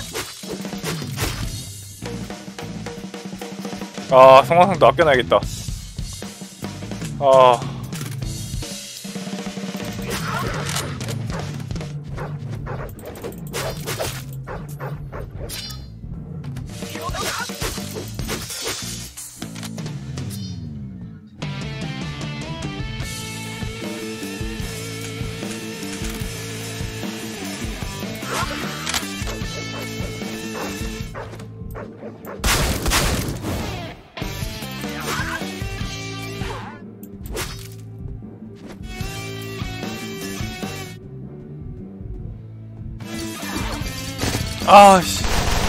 아, 성화상도 아껴놔야겠다. 아, 아씨.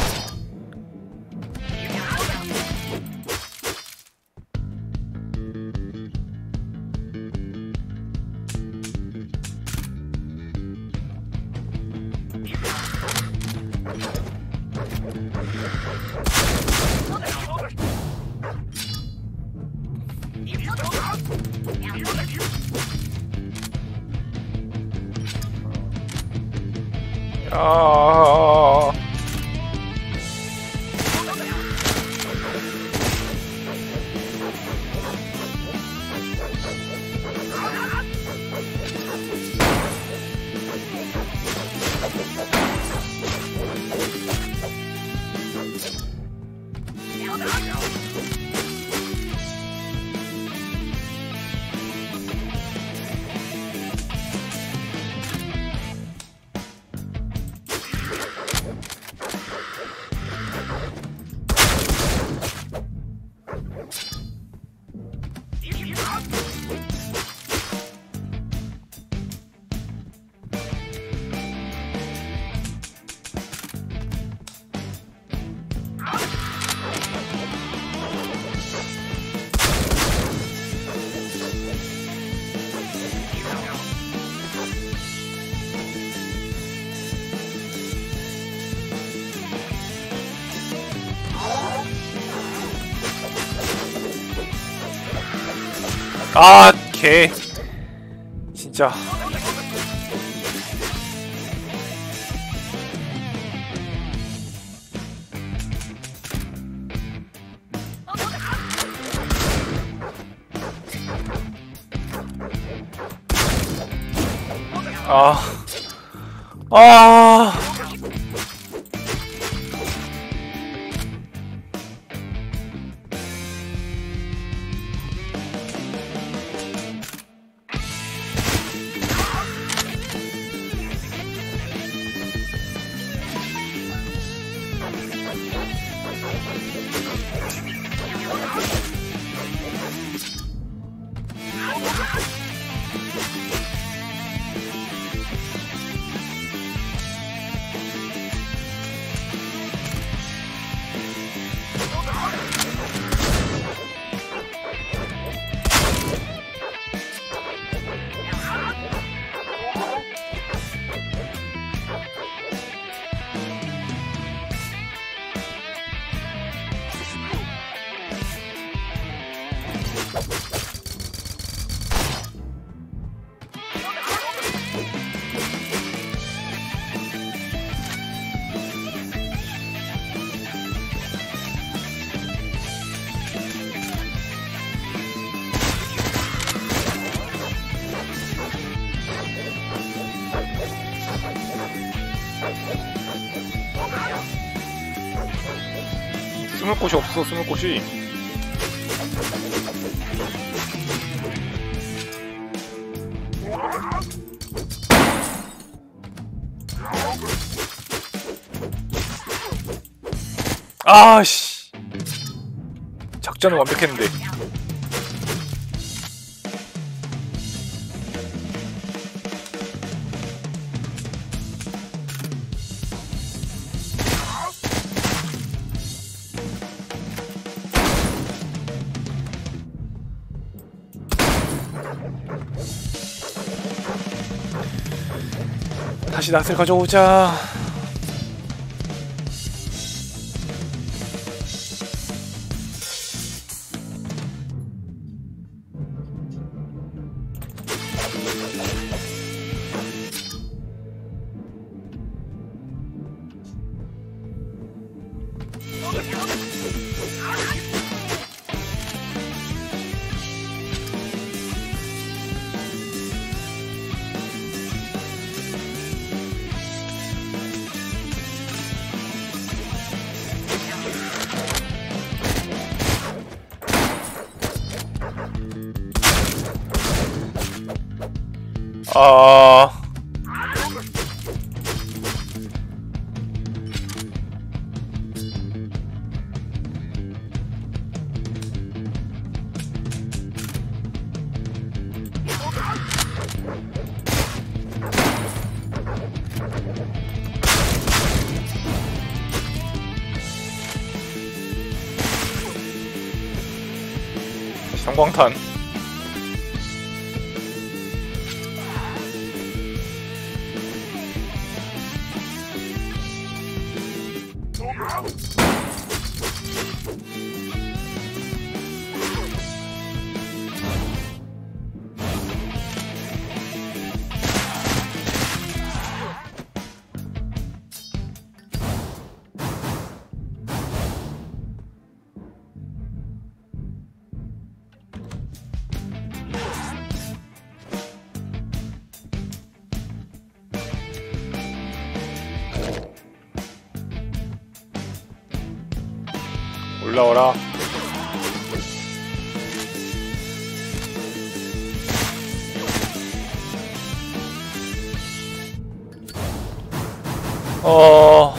아. 아, 개. 진짜. 아. 아. 숨을 곳이 없어, 숨을 곳이. 아씨, 작전은 완벽했는데. 다시 낫을 가져오자. 아... 성광탄. 올라와라. 어...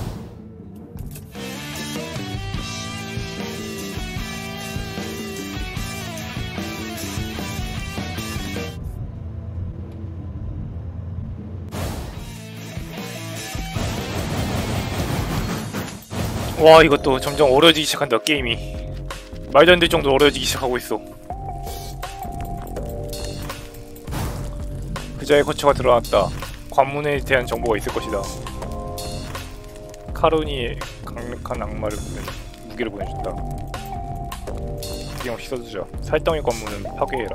와, 이것도 점점 어려워지기 시작한다, 게임이. 말도 안 될 정도로 어려워지기 시작하고 있어. 그자의 거처가 드러났다. 관문에 대한 정보가 있을 것이다. 카룬이 강력한 악마를 보면 무기를 보내준다. 구경없이 써주자. 살덩이 관문은 파괴해라.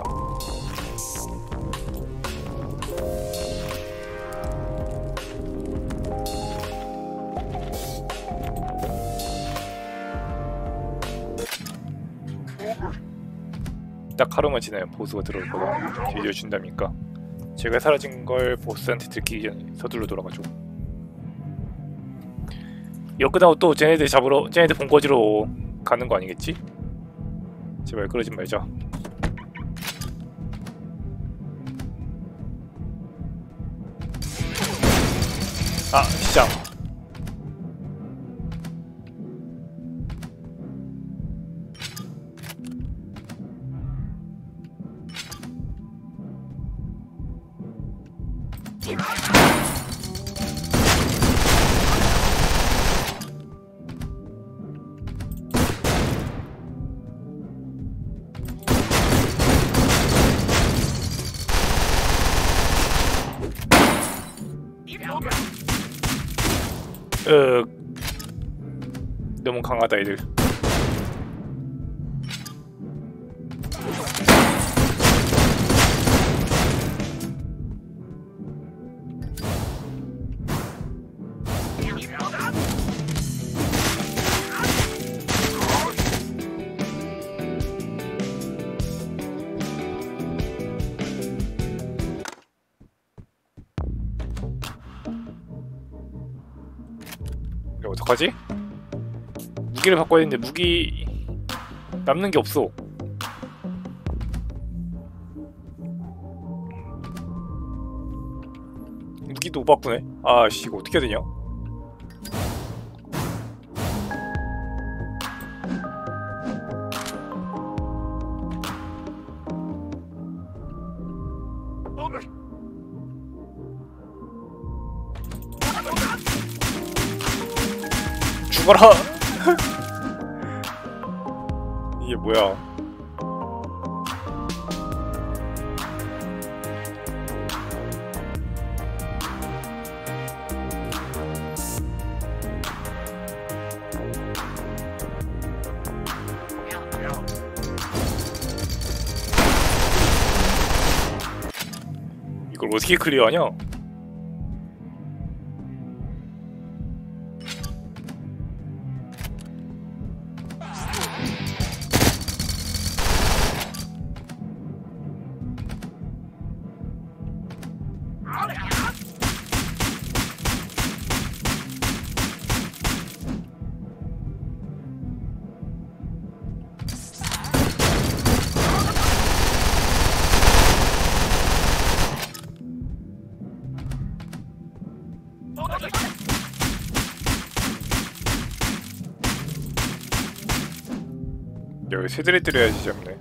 딱 하루만 지나면 보스가 들어올 거다. 뒤져 준다니까. 제가 사라진 걸 보스한테 들키기 전에 서둘러 돌아가죠. 이거 끝나고 또 쟤네들 잡으러, 쟤네들 본거지로 가는 거 아니겠지? 제발 그러지 말자. 아, 시장. 으... 너무 강하다 애들. 어떡하지? 무기를 바꿔야 되는데 무기 남는 게 없어. 무기도 못 바꾸네. 아씨 이거 어떻게 해야 되냐? 죽어라. 이게 뭐야? 이걸 어떻게 클리어하냐? 여기 새들이 때려야지 잡네.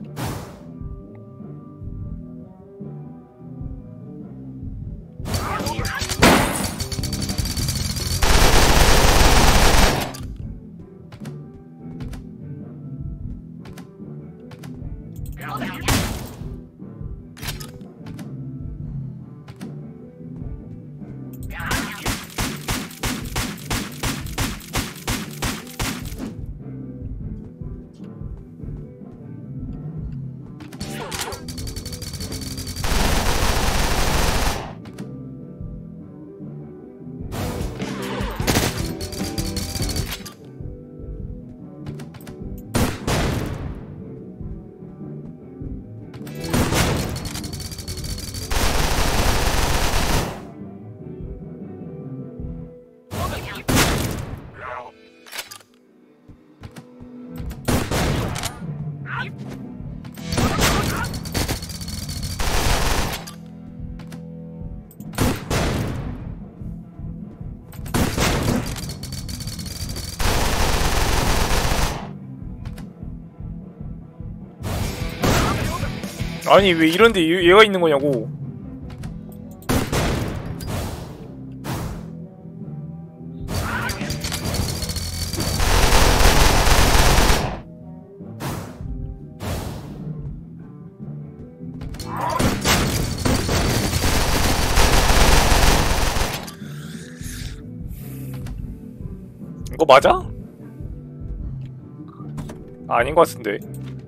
아니 왜 이런데 얘, 얘가 있는 거냐고. 이거 맞아? 아, 아닌 것 같은데.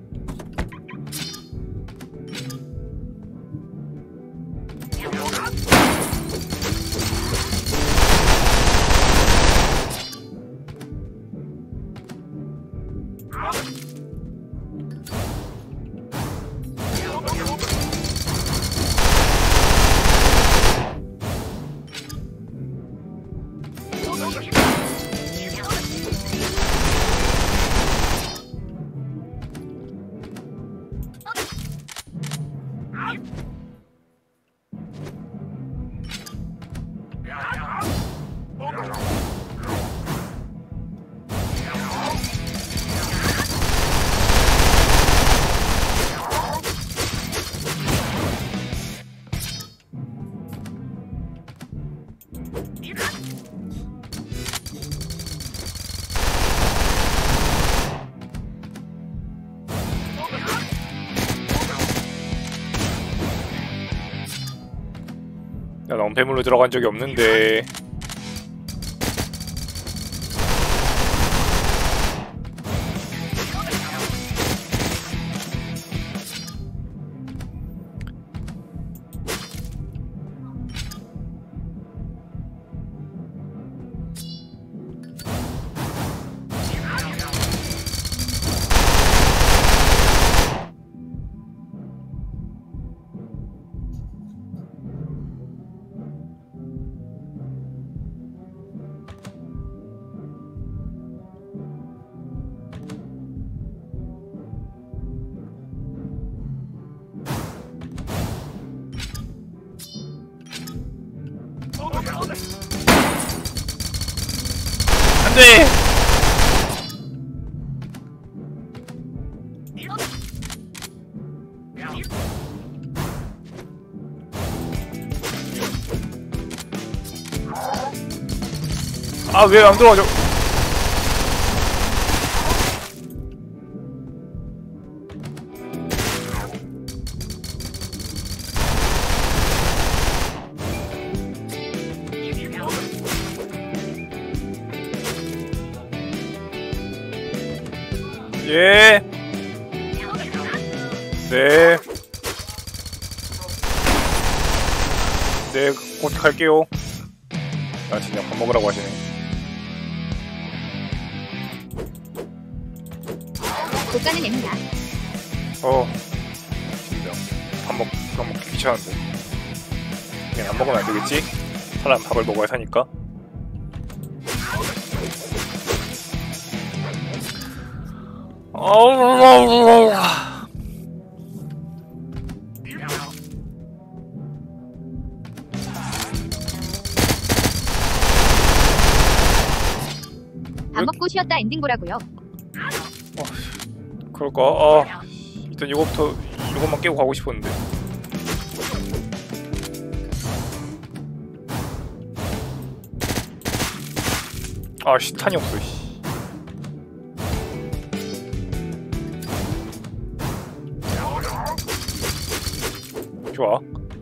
난 언패물로 들어간 적이 없는데. 안돼. 아 왜 안 들어가죠? 예. 네. 네, 곧 갈게요. 아, 진짜 밥 먹으라고 하시네. 고가는 냅니다. 어, 진짜 밥 먹, 밥 먹기 귀찮은데. 그냥 안 먹으면 안 되겠지? 사람 밥을 먹어야 사니까. 어우, 밥 먹고 쉬었다 엔딩 보라고요. 그럴까? 아, 일단 이거부터 이것만 깨고 가고 싶었는데. 아씨, 탄이 없어. 씨. 좋아.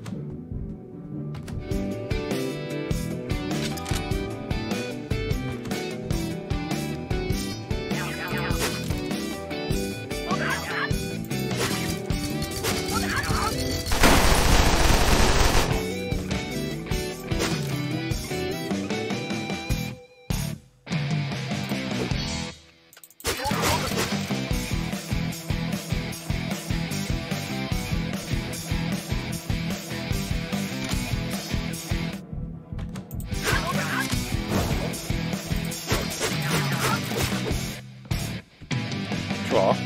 좋아.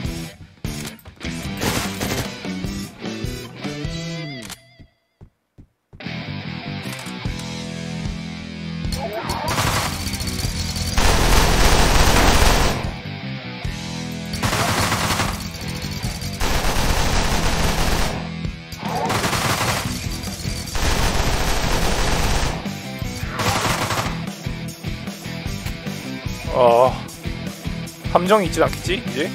어, 함정이 있진 않겠지 이제?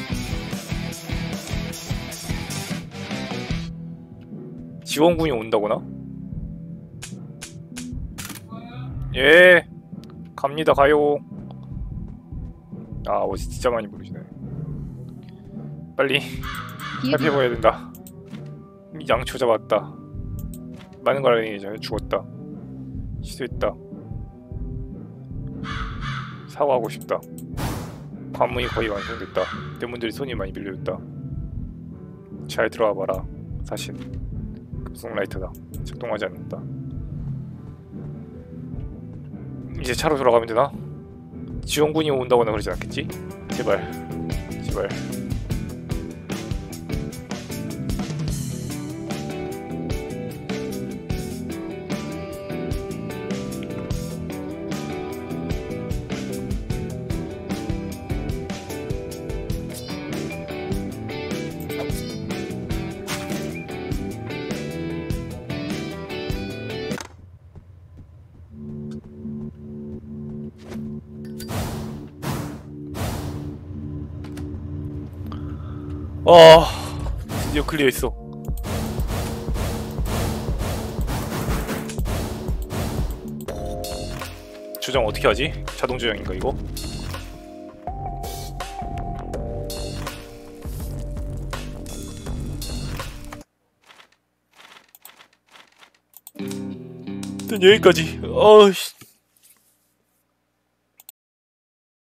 지원군이 온다거나? 예, 갑니다. 가요. 아, 어제 진짜 많이 부르시네. 빨리 살펴봐야 된다. 양초 잡았다. 많은 걸 이제 죽었다. 실수했다. 사과하고 싶다. 관문이 거의 완성됐다. 대문들이 손이 많이 밀려있다. 잘 들어와봐라. 사신 급속 라이트다. 작동하지 않는다. 이제 차로 돌아가면 되나? 지원군이 온다거나 그러지 않겠지? 제발 제발. 어, 드디어 클리어했어. 조정 어떻게 하지? 자동 조정인가 이거? 일단 여기까지. 어이씨.